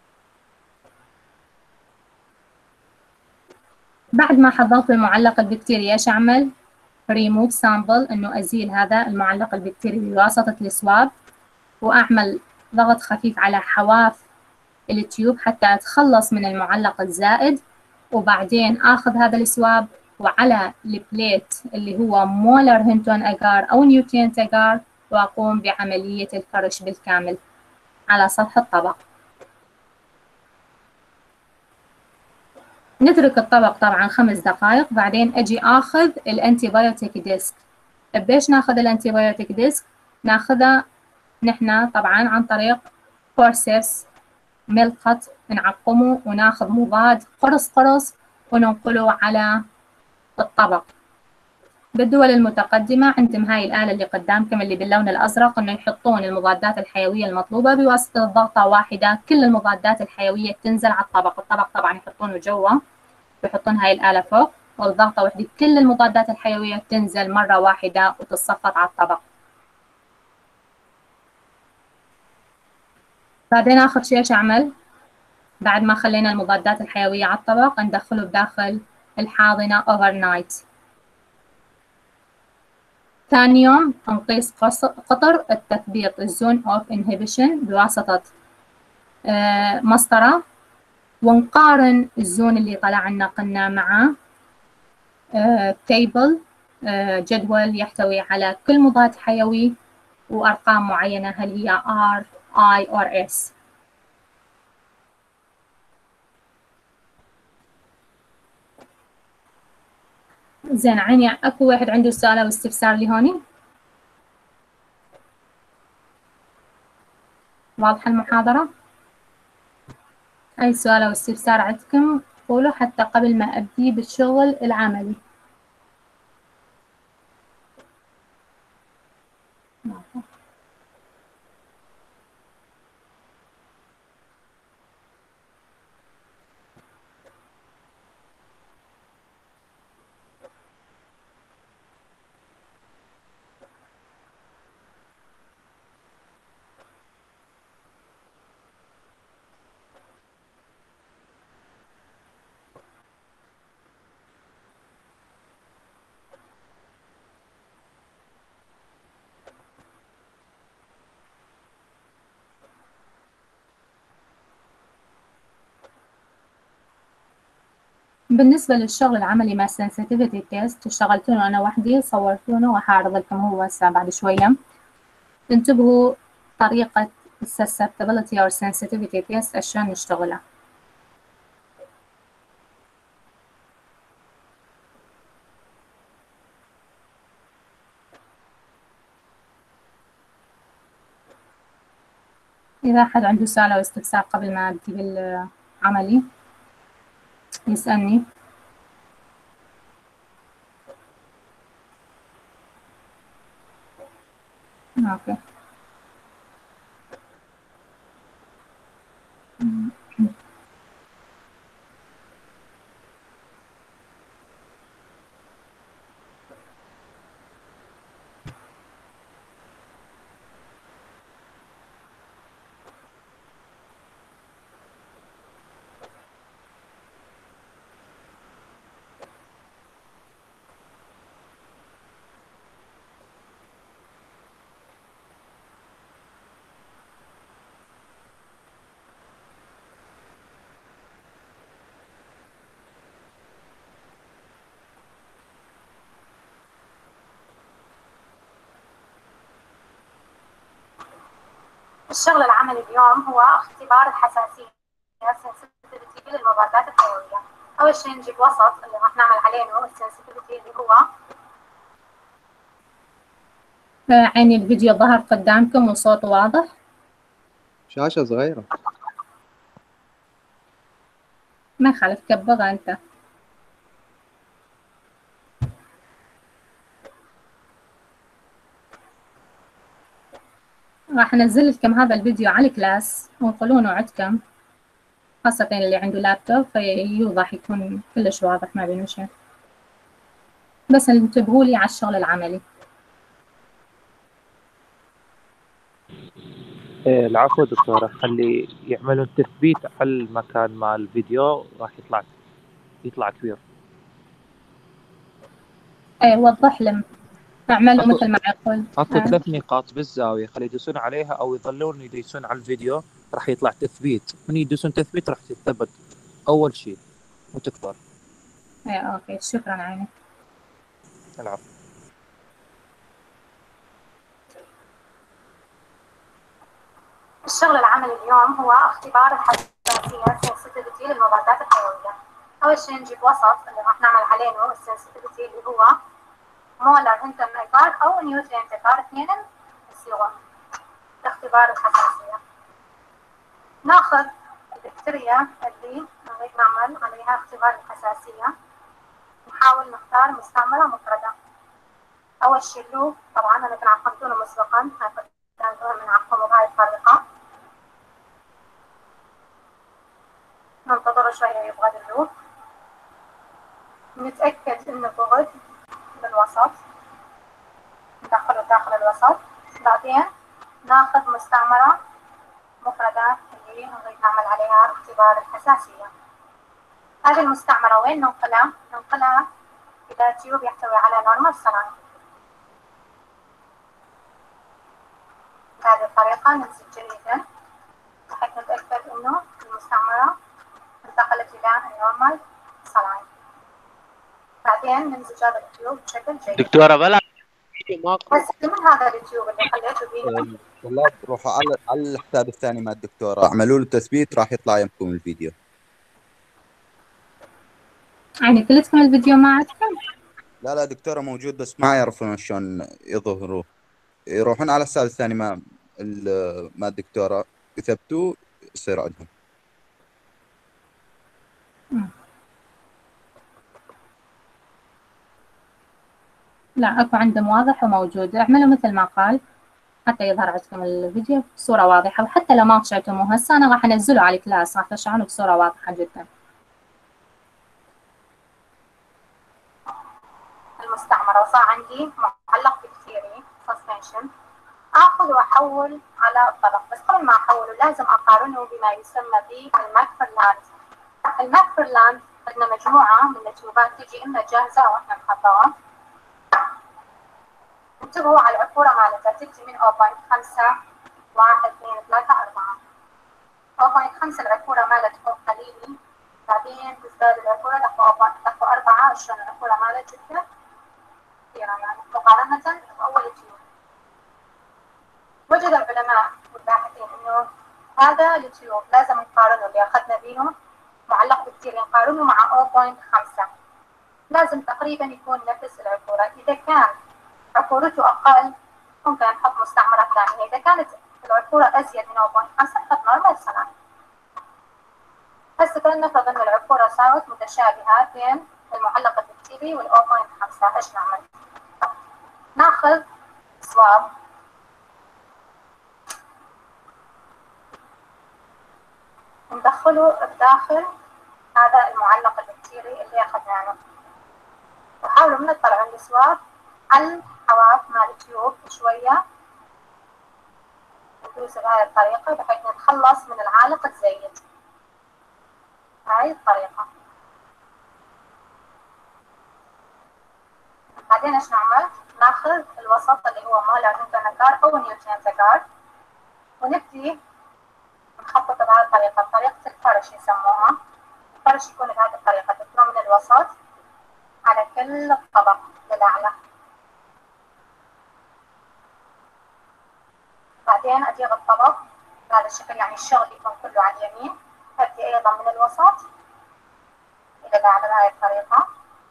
بعد ما حضرت المعلق البكتيري ايش أعمل؟ ريموف سامبل، إنه أزيل هذا المعلق البكتيري بواسطة السواب، وأعمل ضغط خفيف على حواف التيوب حتى أتخلص من المعلق الزائد، وبعدين آخذ هذا السواب وعلى البليت اللي هو مولر هنتون أجار أو نيوتن أجار، وأقوم بعملية الفرش بالكامل على سطح الطبق. نترك الطبق طبعا خمس دقائق، بعدين أجي آخذ الأنتيبيوتيك ديسك. بيش ناخذ الأنتيبيوتيك ديسك؟ ناخذها نحن طبعا عن طريق فورسيبس، ملقط، نعقمه وناخذ مضاد قرص قرص وننقله على الطبق. بالدول المتقدمة عندهم هاي الآلة اللي قدامكم اللي باللون الأزرق، إنه يحطون المضادات الحيوية المطلوبة بواسطة ضغطة واحدة، كل المضادات الحيوية تنزل على الطبق. الطبق طبعا يحطونه جوا، بيحطون هاي الآلة فوق، والضغطة واحدة كل المضادات الحيوية تنزل مرة واحدة وتتصفط على الطبق. بعدين آخر شيء إيش أعمل؟ بعد ما خلينا المضادات الحيوية على الطبق ندخله بداخل الحاضنة overnight. ثاني يوم نقيس قطر التثبيط الزون اوف انهبيشن بواسطة مسطرة، ونقارن الزون اللي طلع لنا قلنا مع تيبل، جدول يحتوي على كل مضاد حيوي وأرقام معينة، هل هي R, I or S. زين عيني، اكو واحد عنده سؤال او استفسار لي هوني؟ واضحة المحاضرة؟ أي سؤال أو استفسار عندكم قولوا حتى قبل ما أبدي بالشغل العملي. بالنسبة للشغل العملي مع sensitivity test اشتغلتونه أنا وحدي، صورتونه وهعرض لكم هو هسه بعد شوية. انتبهوا طريقة susceptibility أو sensitivity test عشان نشتغلها. إذا أحد عنده سؤال أو استفسار قبل ما أبدي بالعملي يسألني. أوكي. الشغل العملي اليوم هو اختبار الحساسية sensitivity للمضادات الحيوية. أول شيء نجيب وسط اللي راح نعمل عليه السنسيتيفيتي اللي هو عيني. الفيديو ظهر قدامكم وصوته واضح؟ شاشة صغيرة. ما يخالف كبرها أنت. راح انزل لكم هذا الفيديو على الكلاس وانقلونه عندكم، خاصة اللي عنده لابتوب فيوضح يكون كلش واضح ما بينه شيء. بس انتبهوا لي على الشغل العملي. إيه العفو دكتورة، خلي يعملوا تثبيت على المكان مع الفيديو راح يطلع يطلع كبير. ايه وضح لهم، اعملوا مثل ما يقول. اكو ثلاث نقاط بالزاوية، خلي يدوسون عليها او يظلون يدوسون على الفيديو راح يطلع تثبيت. من يدوسون تثبيت راح تثبت اول شيء وتكبر. إيه، أوكي، شكرا عيني. العفو. الشغل العملي اليوم هو اختبار الحساسية sensitivity للمضادات الحيوية. أول شيء نجيب وسط اللي راح نعمل عليه السنسيتيفيتي اللي هو مولر انترنيكار أو نيوترينتيكار، اثنين الصيغة لاختبار الحساسية. ناخذ البكتيريا اللي نريد نعمل عليها اختبار الحساسية، نحاول نختار مستعمرة مفردة. أول شيء اللوب، طبعا أنا كنت عقمتونه مسبقا، كان من عقمه بهاي الطريقة. ننتظر شوية يبغى اللوب، نتأكد إنه بغد بالوسط، ندخله داخل الوسط. بعدين ناخذ مستعمرة مفردة اللي نريد نعمل عليها اختبار الحساسية. هذه المستعمرة وين ننقلها؟ ننقلها إلى تيوب يحتوي على نورمال سلاين. بهذه الطريقة نمسك جيدا بحيث نتأكد إنه المستعمرة انتقلت إلى النورمال سلاين. بعدين نمسك هذا التيوب بشكل جيد. دكتورة بلا بس من هذا اليوتيوب اللي خليته بيه. طلاب روحوا على على الحساب الثاني مع الدكتورة، اعملوا له تثبيت راح يطلع يمكم الفيديو. يعني كلتكم الفيديو ما عندكم؟ لا لا دكتورة موجود بس ما يعرفون شلون يظهروا. يروحون على الحساب الثاني مع ال- مع الدكتورة يثبتوه يصير عندهم. لا، اكو عندهم واضح وموجود. اعملوا مثل ما قال حتى يظهر عندكم الفيديو بصورة واضحة، وحتى لو ما طشعتموه هسه أنا راح أنزله على الكلاس، راح أشرحه بصورة واضحة جدا. المستعمرة وصار عندي معلق بكتيري سسبنشن، آخذ وأحول على الطبق. بس قبل ما أحوله لازم أقارنه بما يسمى بالماكفرلاند. الماكفرلاند عندنا مجموعة من التيوبات تجي إما جاهزة أو إحنا نحطها. انتبهوا على العفورة مالتها، تجي من صفر فاصلة خمسة واحد اثنين ثلاثة أربعة. صفر فاصلة خمسة العفورة مالتها قليلة، بعدين تزداد العفورة لأخو أربعة. شلون العفورة مالت جدا كثيرة يعني مقارنة بأول تيوب. وجد العلماء والباحثين إنه هذا التيوب لازم نقارنه اللي أخذنا بيه معلق بكتيري نقارنه مع صفر فاصلة خمسة، لازم تقريبا يكون نفس العفورة. إذا كان عفورته أقل ممكن نحط مستعمرة ثانية، إذا كانت العفورة أزيد من صفر فاصلة خمسة نحط نورمال سلاين. هسه فلنفرض أن العفورة صارت متشابهة بين المعلق البكتيري وال صفر فاصلة خمسة، إيش نعمل؟ ناخذ سواب ندخله بداخل هذا المعلق البكتيري اللي أخذناه، وحاولوا من تطلعوا السواب على الحواف مال التيوب شوية، ندوس بهاي الطريقة بحيث نتخلص من العالق الزيت. هاي الطريقة. بعدين ايش نعمل؟ ناخذ الوسط اللي هو مولر انترنيكار او نيوترينتيكار ونبدي نخطط بهذه الطريقة، طريقة الفرش يسموها. الفرش يكون بهذه الطريقة، تبدأ من الوسط على كل الطبق للأعلى. بعدين أدير الطبق بهذا الشكل، يعني الشغل يكون كله على اليمين. أبدي أيضا من الوسط إلى الأعلى بهذه الطريقة.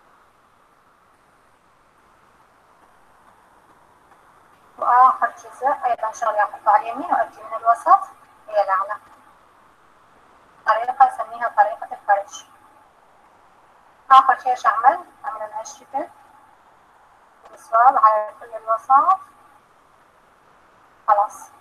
وآخر جزء أيضا شغلي أحطه على اليمين وأبدي من الوسط إلى الأعلى. طريقة أسميها طريقة الفرش. آخر شيء إيش أعمل؟ أعمل من هالشكل السواب على كل الوسط. خلاص.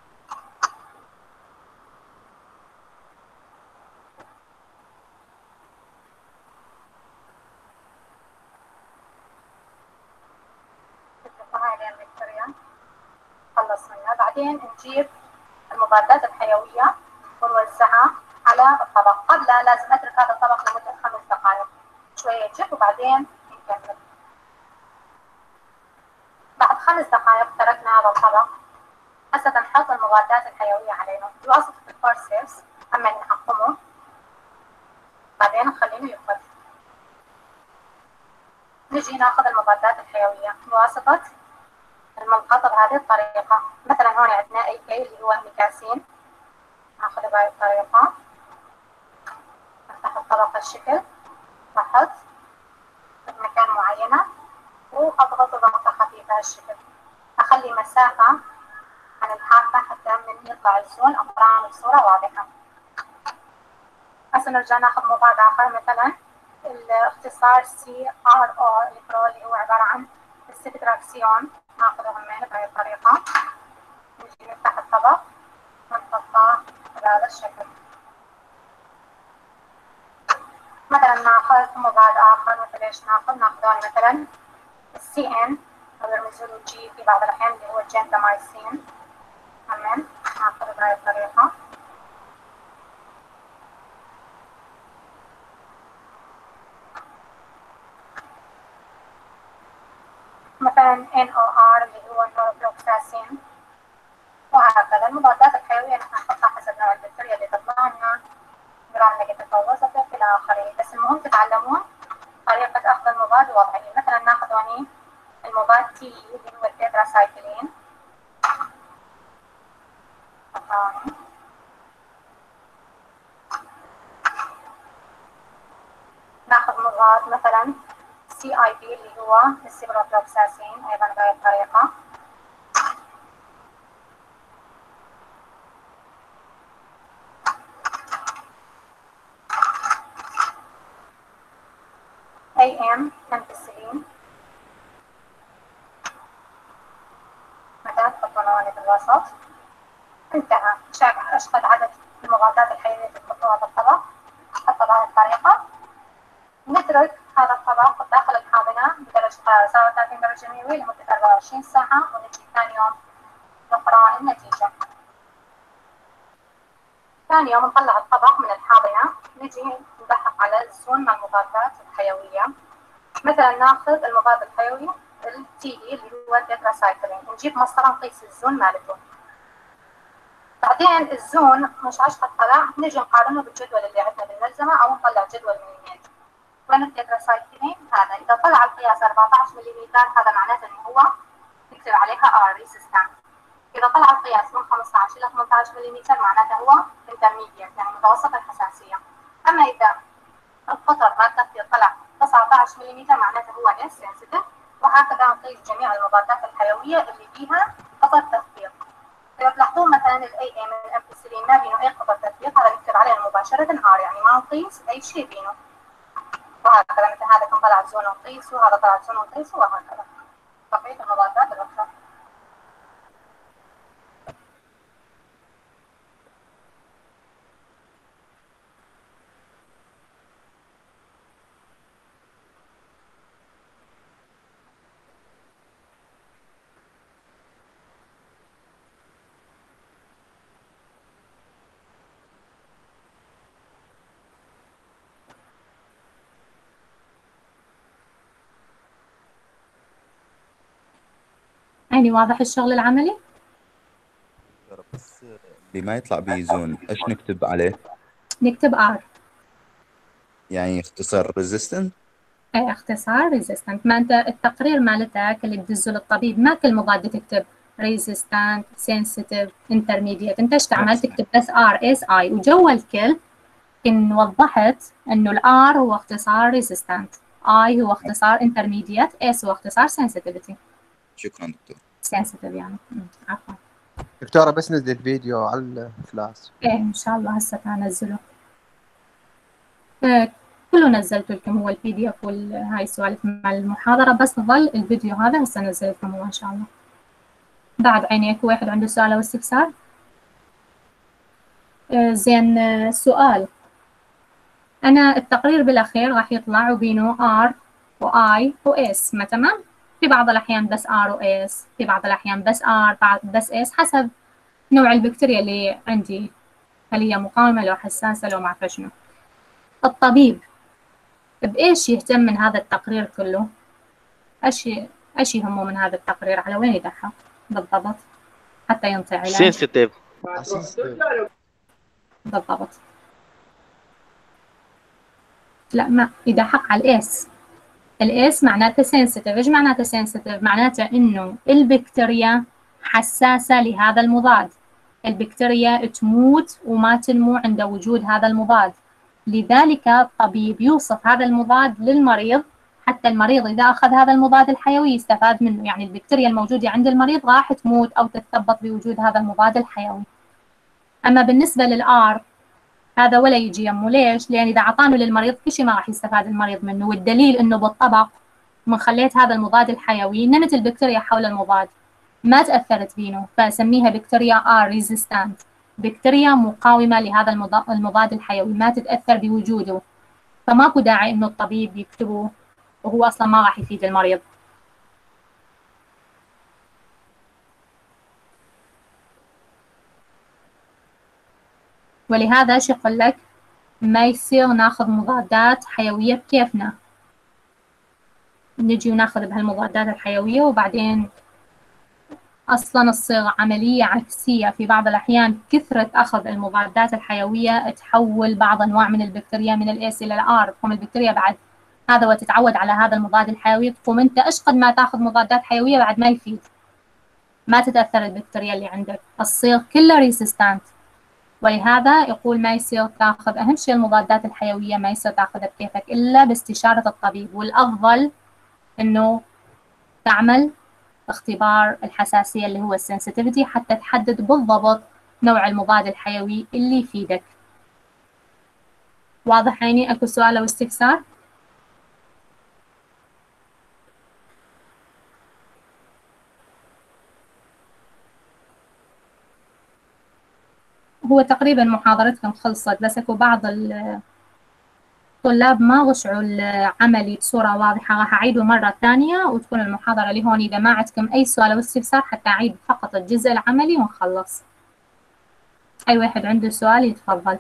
خلص منها. بعدين نجيب المضادات الحيوية ونوزعها على الطبق. قبلها لازم أترك هذا الطبق لمدة خمس دقائق، شوية جف وبعدين نكمل. بعد خمس دقائق تركنا هذا الطبق، هسه نحط المضادات الحيوية علينا بواسطة الفورسيبس. أما نحطمه بعدين نخليه يفض. نجي ناخذ المضادات الحيوية بواسطة المنقطة بهذه الطريقة. مثلا هون عندنا اي كي اللي هو الميكاسين، ناخذه بهذه الطريقة، نفتح الطبق الشكل، بحط بمكان معينة وأضغط ضغطة خفيفة هالشكل، أخلي مسافة عن الحافة حتى من يطلع الزون أو تطلع الصورة واضحة. هسه نرجع ناخذ مضاد آخر، مثلا الاختصار سي آر أو اللي هو عبارة عن السيتراكسيون، ناخذه همين بهي الطريقة، نجي نفتح الطبق ونحطه بهذا الشكل. مثلا ناخذ مضاد آخر، مثل ايش ناخذ؟ ناخذ مثلا السي ان أو يرمزوا له جي في بعض الأحيان اللي هو الجنتامايسين، همين ناخذه بهي الطريقة. مثلا إن أو آر اللي هو النورفلوكساسين، وهكذا. المضادات الحيوية نحن نحطها حسب نوع البكتيريا اللي تطلع لنا، جرام نيجاتيف أو بوزيتيف إلى آخره، بس المهم تتعلمون طريقة أخذ المضاد ووضعه. مثلا ناخذ هوني المضاد تي اللي هو التتراسايكلين، ناخذ مضاد مثلا سي اي بي اللي هو السيبروفلوكساسين ايضا بهذه الطريقة. اي ام امبسلين، مثلا تحطونه بالوسط. انتهى. ايش قد عدد المضادات الحيوية اللي تحطوها بالطبق؟ نحطها بهذه الطريقة، نترك هذا الطبق داخل الحاضنة بدرجة حرارة سبعة وثلاثين درجة مئوية لمدة أربعة وعشرين ساعة، ونجي ثاني يوم نقرأ النتيجة. ثاني يوم نطلع الطبق من الحاضنة، نجي ندحق على الزون مع المضادات الحيوية. مثلا ناخذ المضاد الحيوي التي اي اللي هو التتراسايكلين، نجيب مسطرة نقيس الزون مالته. بعدين الزون مش عشان طلع، نجي نقارنه بالجدول اللي عندنا بالملزمة أو نطلع جدول من النت. وين التتراسايكلين هذا إذا طلع القياس أربعة عشر ملم هذا معناته إنه هو نكتب عليها R resistant. إذا طلع القياس من خمسة عشر إلى ثمانية عشر ملم معناته هو intermediate يعني متوسط الحساسية. أما إذا القطر مال التخفيض طلع تسعة عشر ملم معناته هو S sensitive. وهكذا نقيس جميع المضادات الحيوية اللي فيها قطر تخفيض. إذا تلاحظون مثلا ال إيه إم الأمبسلين ما بينه أي قطر تخفيض، هذا نكتب عليه مباشرة R يعني ما نقيس أي شيء بينه. وهكذا مثل هذا كان طلع زون ونقيسه، وهذا طلع زون ونقيسه، وهكذا بقية المضادات الأخرى. يعني واضح الشغل العملي؟ بس اللي ما يطلع به زون ايش نكتب عليه؟ نكتب R، يعني اختصار ريزيستنت. اي اختصار ريزيستنت. ما انت التقرير مالتك اللي تدزه للطبيب ما كل مضاد تكتب ريزيستنت سنسيتيف انترميديت، انت ايش تعمل؟ تكتب بس ار اس اي، وجوا الكل ان وضحت انه الار هو اختصار ريزيستنت، اي هو اختصار انترميديت، اس هو اختصار سنسيتيفيتي. شكرا دكتور. سنسيتيف يعني. عفوا دكتورة بس نزلت فيديو على الفلاس. ايه ان شاء الله هسه انزله. إيه كله نزلت لكم، هو البي دي اف وهاي السوالف مع المحاضرة، بس ظل الفيديو هذا هسه نزلت لكم ان شاء الله. بعد عينيك واحد عنده سؤال او استفسار؟ إيه زين. آه سؤال، انا التقرير بالاخير راح يطلع وبينه ار واي واس، ما تمام؟ في بعض الاحيان بس ار واس، في بعض الاحيان بس ار بس اس، حسب نوع البكتيريا اللي عندي، هل هي مقاومة لو حساسة لو ما أعرف شنو. الطبيب بإيش يهتم من هذا التقرير كله؟ إيش إيش يهمه من هذا التقرير؟ على وين يدحق بالضبط حتى ينطي علاج؟ سنسيتيف. بالضبط. لا ما يدحق على الإس، الاس معناته sensitive. ايش معناته sensitive؟ معناته انه البكتيريا حساسة لهذا المضاد. البكتيريا تموت وما تنمو عند وجود هذا المضاد، لذلك الطبيب يوصف هذا المضاد للمريض حتى المريض إذا أخذ هذا المضاد الحيوي يستفاد منه. يعني البكتيريا الموجودة عند المريض راح تموت أو تتثبط بوجود هذا المضاد الحيوي. أما بالنسبة للآر هذا ولا يجي يمه. ليش؟ لأن إذا أعطانه للمريض كل شيء ما راح يستفاد المريض منه، والدليل إنه بالطبق من خليت هذا المضاد الحيوي نمت البكتيريا حول المضاد ما تأثرت بينه، فأسميها بكتيريا آر ريزيستانت، بكتيريا مقاومة لهذا المضاد الحيوي ما تتأثر بوجوده، فماكو داعي إنه الطبيب يكتبه وهو أصلا ما راح يفيد المريض. ولهذا شو يقول لك ما يصير ناخذ مضادات حيوية بكيفنا، نجي وناخذ بهالمضادات الحيوية وبعدين أصلا تصير عملية عكسية في بعض الأحيان. كثرة أخذ المضادات الحيوية تحول بعض أنواع من البكتيريا من الإس إلى الآر، تقوم البكتيريا بعد هذا وتتعود على هذا المضاد الحيوي، تقوم أنت إيش قد ما تاخذ مضادات حيوية بعد ما يفيد، ما تتأثر البكتيريا اللي عندك، تصير كلها ريسيستانت. ولهذا يقول ما يصير تاخذ، أهم شيء المضادات الحيوية ما يصير تاخذها بكيفك إلا باستشارة الطبيب، والأفضل إنه تعمل اختبار الحساسية اللي هو السنسيتيفيتي حتى تحدد بالضبط نوع المضاد الحيوي اللي يفيدك. واضح عيني؟ أكو سؤال أو استفسار؟ هو تقريبا محاضرتكم خلصت، بس أكو بعض الطلاب ما وشعوا العملي بصورة واضحة، راح أعيده مرة ثانية وتكون المحاضرة لهون. إذا ما عندكم أي سؤال أو استفسار حتى أعيد فقط الجزء العملي ونخلص. أي واحد عنده سؤال يتفضل.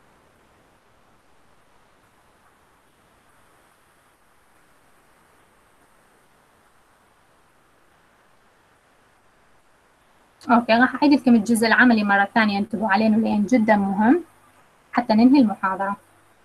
أوكي، راح أعيد لكم الجزء العملي مرة ثانية، انتبهوا عليه لأن جدا مهم حتى ننهي المحاضرة.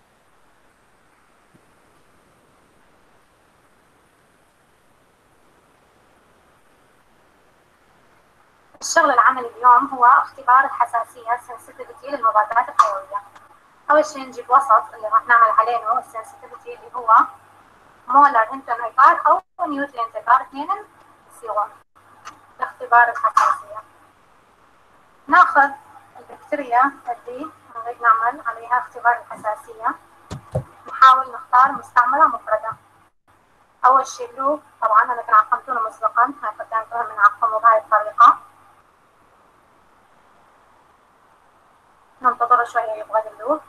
الشغل العملي اليوم هو اختبار الحساسية sensitivity للمضادات الحيوية. أول شيء نجيب وسط اللي راح نعمل عليه السنسيتيفيتي اللي هو مولر انترنيكار أو نيوترينتيكار اثنين يصيرون لاختبار الحساسية. ناخذ البكتيريا اللي نريد نعمل عليها اختبار الحساسية، نحاول نختار مستعمرة مفردة. أول شيء لوب، طبعا أنا كنت عقمتونه مسبقا، هاي قدامكم من عقمه بهاي الطريقة. ننتظر شوية يبغى اللوب،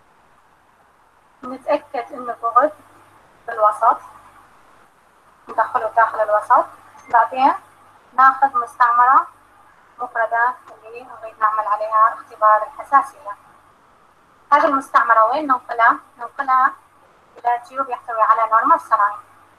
نتأكد إنه بغض بالوسط، ندخله داخل الوسط. بعدين ناخذ مستعمرة مفردة اللي نريد نعمل عليها اختبار الحساسية. هذه المستعمرة وين ننقلها؟ ننقلها إلى تيوب يحتوي على نورمال سلاين.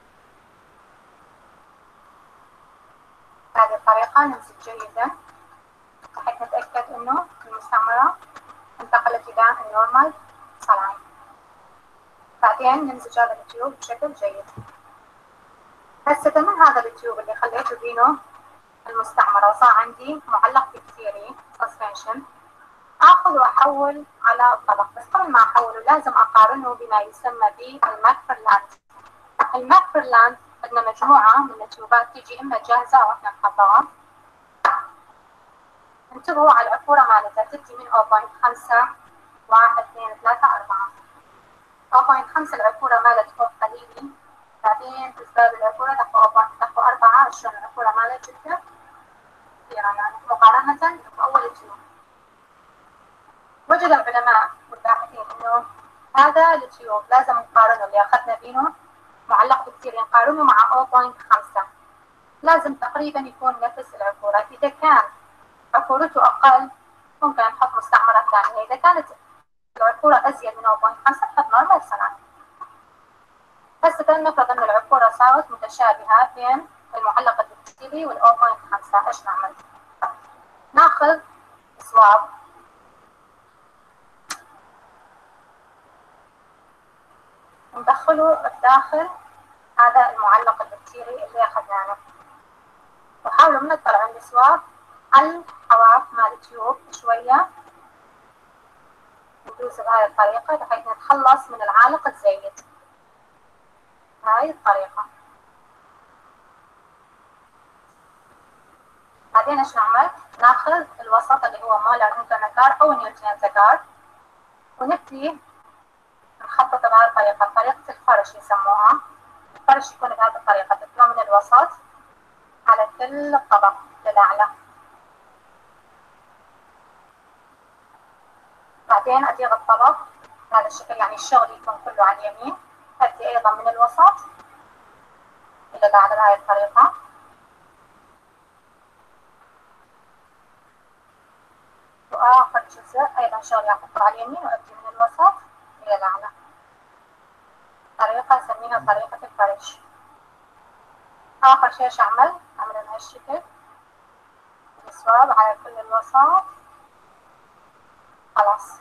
بهذه الطريقة نمسك جيدا حتى نتأكد إنه المستعمرة انتقلت إلى النورمال سلاين. بعدين نمسك هذا التيوب بشكل جيد. هسه من هذا التيوب اللي خليته بينه المستعمرة وصار عندي معلق بكتيري سسبنشن، آخذ وأحول على الطبق. بس قبل ما أحوله لازم أقارنه بما يسمى بالماكفرلاند. الماكفرلاند عندنا مجموعة من التيوبات تيجي إما جاهزة أو إحنا نحضرها. انتبهوا على العفورة مالتها تبدي من صفر فاصلة خمسة واحد اثنين ثلاثة أربعة. صفر فاصلة خمسة العفورة مالت فوق قليلي، بعدين تزداد العفورة تحت أربعة. شلون العفورة مالت جدا كثيرة يعني مقارنة بأول تيوب. وجد العلماء والباحثين إنه هذا التيوب لازم نقارنه اللي أخذنا بينه معلق بكتيري نقارنه مع صفر فاصلة خمسة، لازم تقريبا يكون نفس العفورة. إذا كان عفورته أقل ممكن نحط مستعمرة ثانية، إذا كانت العفورة أزيد من صفر فاصلة خمسة نحط نورمال سلاين. هسه نفرض أن العفورة صارت متشابهة بين المعلق البكتيري وال صفر فاصلة خمسة، إيش نعمل؟ ناخذ سواب ندخله داخل هذا المعلق البكتيري اللي أخذناه. وحاولوا من تطلعوا السواب على الحواف مال التيوب شوية، ندوس بهاي الطريقة بحيث نتخلص من العالق الزايد. هاي الطريقة. بعدين ايش نعمل؟ ناخذ الوسط اللي هو مولر انترنكار او نيوتن زكار، ونبتدي نخطط بهاي الطريقة، طريقة الفرش يسموها. الفرش يكون بهذه الطريقة، تبدأ من الوسط على كل الطبق للأعلى. بعدين أدير الطبق بهذا الشكل، يعني الشغل يكون كله على اليمين. أبدي أيضا من الوسط إلى الأعلى بهاي الطريقة. وآخر جزء أيضا شغل يحطه على اليمين، وأبدي من الوسط إلى الأعلى. طريقة نسميها طريقة الفرش. آخر شيء ايش أعمل؟ أعمل بهالشكل السواب على كل الوسط. خلاص.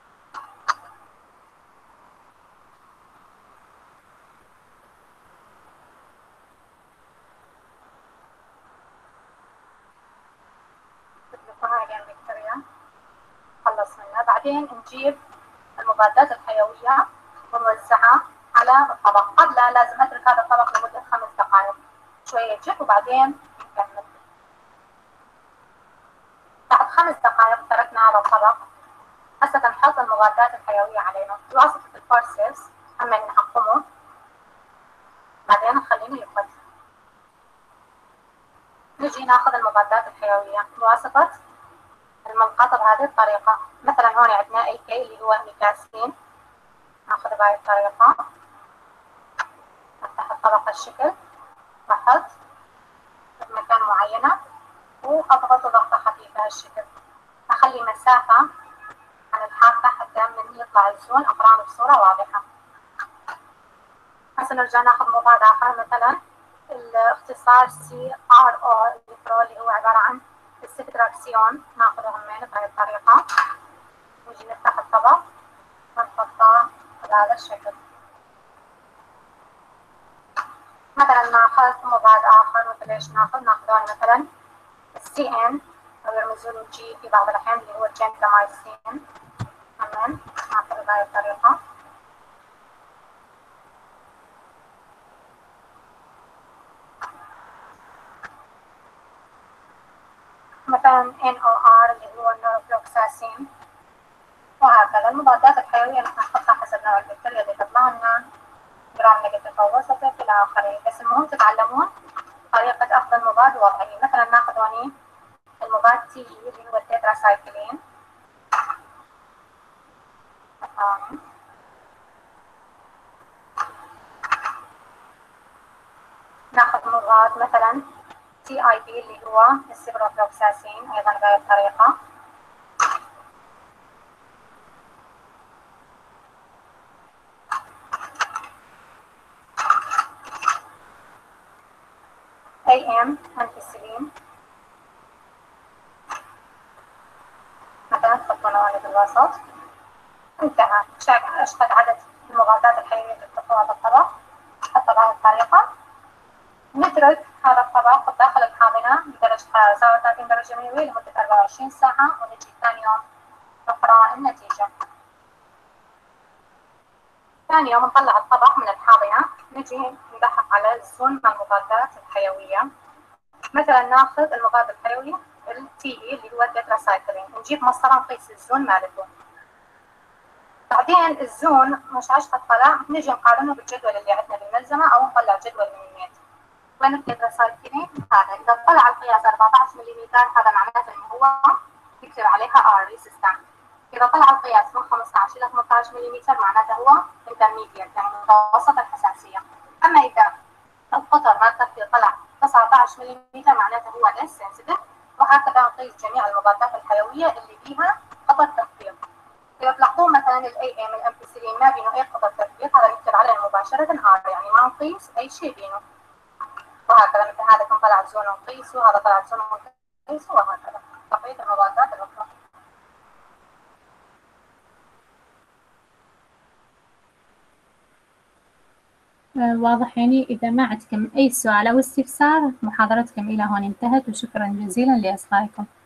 هاي فيكتوريا خلص منها. بعدين نجيب المضادات الحيوية ونوزعها على الطبق. قبلها لازم أترك هذا الطبق لمدة خمس دقائق، شوية جف وبعدين نكمل. بعد خمس دقائق تركنا هذا الطبق، هسه نحط المضادات الحيوية علينا بواسطة الفورسيبس. أما نحكمه بعدين نخليه يفض. نجي ناخذ المضادات الحيوية بواسطة المنقطة بهذه الطريقة. مثلا هون عندنا اي كي اللي هو ميكاسين، ناخذ بهاي الطريقة، افتح الطبق الشكل، بحط بمكان معينة واضغط ضغطة خفيفة هالشكل. اخلي مسافة عن الحافة حتى من يطلع الزون اقرانه بصورة واضحة. هسه نرجع ناخذ مضاد اخر، مثلا الاختصار سي ار او اللي هو عبارة عن السيتراكسيون، ناخذه همين بهاي الطريقة. نجي نفتح الطبق ونحطه بهذا الشكل. مثلا ناخذ مضاد آخر، مثل ايش ناخذ؟ ناخذ مثلا السي ان أو يرمزوا له جي في بعض الأحيان اللي هو الجنتامايسين. همين ناخذه بهاي الطريقة. مثلا إن أو آر اللي هو النورفلوكساسين. وهكذا المضادات الحيوية نحن نحطها حسب نوع البكتيريا اللي تطلع لنا، جرام نيجاتيف أو وسطي إلى آخره. بس المهم تتعلمون طريقة أخذ المضاد وضعي. مثلا ناخذ هوني المضاد تي إي اللي هو التتراسايكلين. ناخذ مضاد مثلا تي اي بي اللي هو السيبروفلوكساسين ايضا بهذه الطريقة. اي ام امبيسيلين مثلا تحطونه بالوسط. انتهى. اشقد عدد المضادات الحيوية اللي تحطوها بالطبق، حطها بهذه الطريقة. نترك هذا الطبق داخل الحاضنة بدرجة حرارة سبعة وثلاثين درجة مئوية لمدة أربعة وعشرين ساعة، ونجي ثاني يوم نقرأ النتيجة. ثاني يوم نطلع الطبق من الحاضنة، نجي ندحق على الزون مع المضادات الحيوية. مثلا ناخذ المضاد الحيوي التي اي اللي هو التتراسايكلين، نجيب مسطرة نقيس الزون مالته. بعدين الزون مش عشرة طلع، نجي نقارنه بالجدول اللي عندنا بالملزمة أو نطلع جدول من النت. وين التتراسايكلين؟ هذا إذا طلع القياس أربعة عشر ملم هذا معناته إنه هو يكتب عليها ار ريسيستنت. إذا طلع القياس من خمسة عشر إلى ثمانية عشر ملم معناته هو انترميديت، يعني متوسط الحساسية. أما إذا القطر مال التغطية طلع تسعة عشر ملم معناته هو ليس سنسيتيف. وهكذا نقيس جميع المضادات الحيوية اللي فيها خطر تخفيض. إذا تلاحظون مثلا الاي ام الامبيسيلين ما بينه اي خطر تخفيض، هذا نكتب عليه مباشرة ار، يعني ما نقيس أي شيء بينه. وهكذا مثل هذا كان طلع زون نقيسه، هذا طلع زون نقيسه، وهكذا بقية المضادات الأخرى. آه، واضح يعني. إذا ما عندكم أي سؤال أو استفسار محاضرتكم إلى هون انتهت، وشكرا جزيلا لإصغائكم.